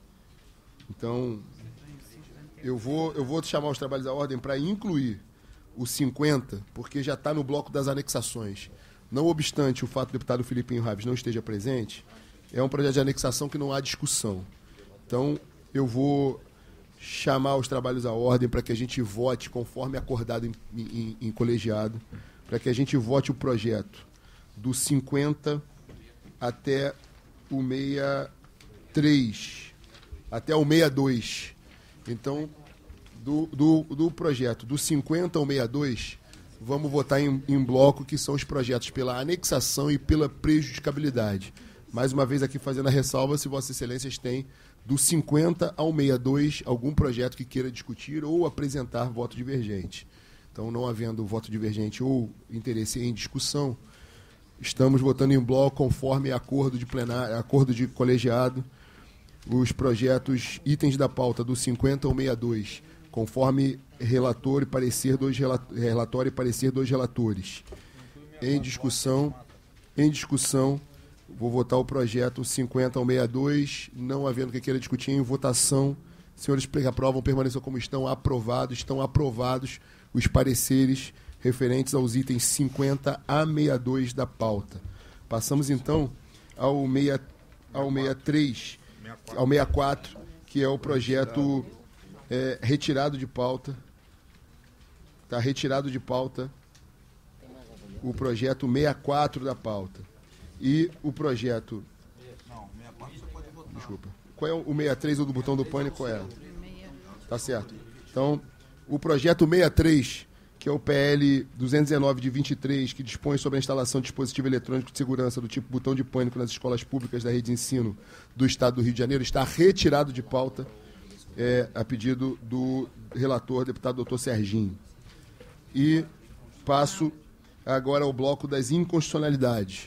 Então, eu vou, eu vou chamar os trabalhos à ordem para incluir o cinquenta, porque já está no bloco das anexações. Não obstante o fato do deputado Filipinho Raves não esteja presente, é um projeto de anexação que não há discussão. Então, eu vou chamar os trabalhos à ordem para que a gente vote conforme acordado em, em, em colegiado, para que a gente vote o projeto do cinquenta até o sessenta e três, até o sessenta e dois. Então, do, do, do projeto do cinquenta ao sessenta e dois, vamos votar em, em bloco, que são os projetos pela anexação e pela prejudicabilidade. Mais uma vez aqui fazendo a ressalva, se Vossas Excelências têm do cinquenta ao sessenta e dois algum projeto que queira discutir ou apresentar voto divergente. Então, não havendo voto divergente ou interesse em discussão, estamos votando em bloco conforme acordo de plenário, acordo de colegiado, os projetos, itens da pauta do cinquenta ao sessenta e dois, conforme relator e parecer dos relatório e parecer dos relatores. Em discussão, em discussão, vou votar o projeto cinquenta ao sessenta e dois, não havendo que queira discutir em votação. Senhores que aprovam, permaneçam como estão, aprovados, estão aprovados os pareceres referentes aos itens cinquenta a sessenta e dois da pauta. Passamos então ao, seis, ao sessenta e três, ao sessenta e quatro, que é o projeto é, retirado de pauta. Está retirado de pauta o projeto sessenta e quatro da pauta. E o projeto... Desculpa. Qual é o sessenta e três ou do botão do pânico? Qual é? Tá certo. Então, o projeto sessenta e três, que é o P L duzentos e dezenove de vinte e três, que dispõe sobre a instalação de dispositivo eletrônico de segurança do tipo botão de pânico nas escolas públicas da rede de ensino do Estado do Rio de Janeiro, está retirado de pauta é, a pedido do relator, deputado doutor Serginho. E passo agora ao bloco das inconstitucionalidades.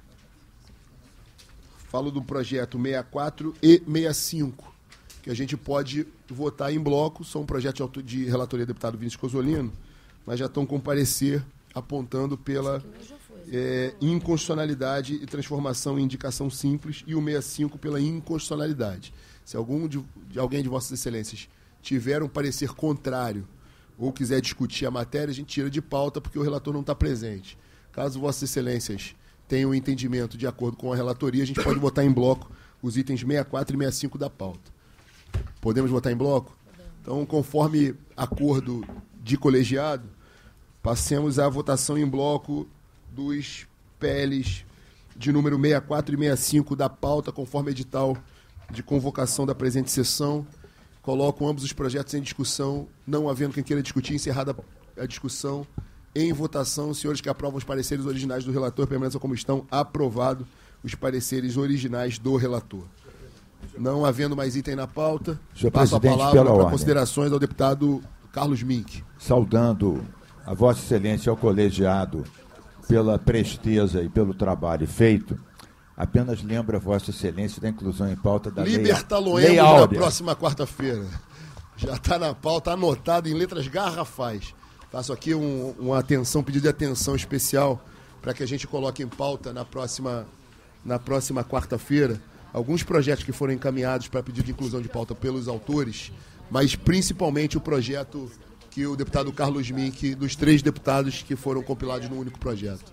Falo do projeto sessenta e quatro e sessenta e cinco, que a gente pode votar em bloco. São projetos de relatoria do deputado Vinícius Cosolino, mas já estão com parecer apontando pela é, inconstitucionalidade e transformação em indicação simples, e o sessenta e cinco pela inconstitucionalidade. Se algum de, de alguém de Vossas Excelências tiver um parecer contrário ou quiser discutir a matéria, a gente tira de pauta porque o relator não está presente. Caso Vossas Excelências tenham um entendimento de acordo com a relatoria, a gente pode votar em bloco os itens sessenta e quatro e sessenta e cinco da pauta. Podemos votar em bloco? Então, conforme acordo de colegiado, passemos à votação em bloco dos P Ls de número sessenta e quatro e sessenta e cinco da pauta, conforme edital de convocação da presente sessão. Coloco ambos os projetos em discussão, não havendo quem queira discutir, encerrada a discussão. Em votação, os senhores que aprovam os pareceres originais do relator permaneçam como estão. Aprovado os pareceres originais do relator. Não havendo mais item na pauta, Senhor passo a presidente, palavra pela para ordem. considerações ao deputado Carlos Mink. Saudando a Vossa Excelência ao colegiado pela presteza e pelo trabalho feito, apenas lembro a Vossa Excelência da inclusão em pauta da Libertaloemos Lei na Áurea. próxima quarta-feira. Já está na pauta, anotado em letras garrafais. Faço aqui um, uma atenção, pedido de atenção especial para que a gente coloque em pauta na próxima, na próxima quarta-feira alguns projetos que foram encaminhados para pedido de inclusão de pauta pelos autores, mas principalmente o projeto que o deputado Carlos Mink, dos três deputados que foram compilados num único projeto.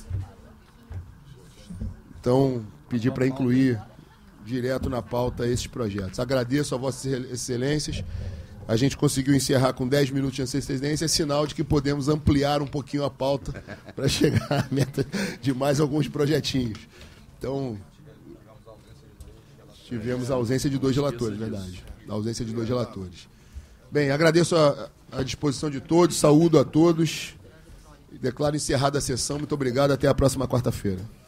Então, pedir para incluir direto na pauta esses projetos. Agradeço a Vossas Excelências. A gente conseguiu encerrar com dez minutos de antecedência, é sinal de que podemos ampliar um pouquinho a pauta para chegar à meta de mais alguns projetinhos. Então, tivemos a ausência de dois relatores, verdade. A ausência de dois relatores. Bem, agradeço a, a disposição de todos, saúdo a todos. Declaro encerrada a sessão. Muito obrigado, até a próxima quarta-feira.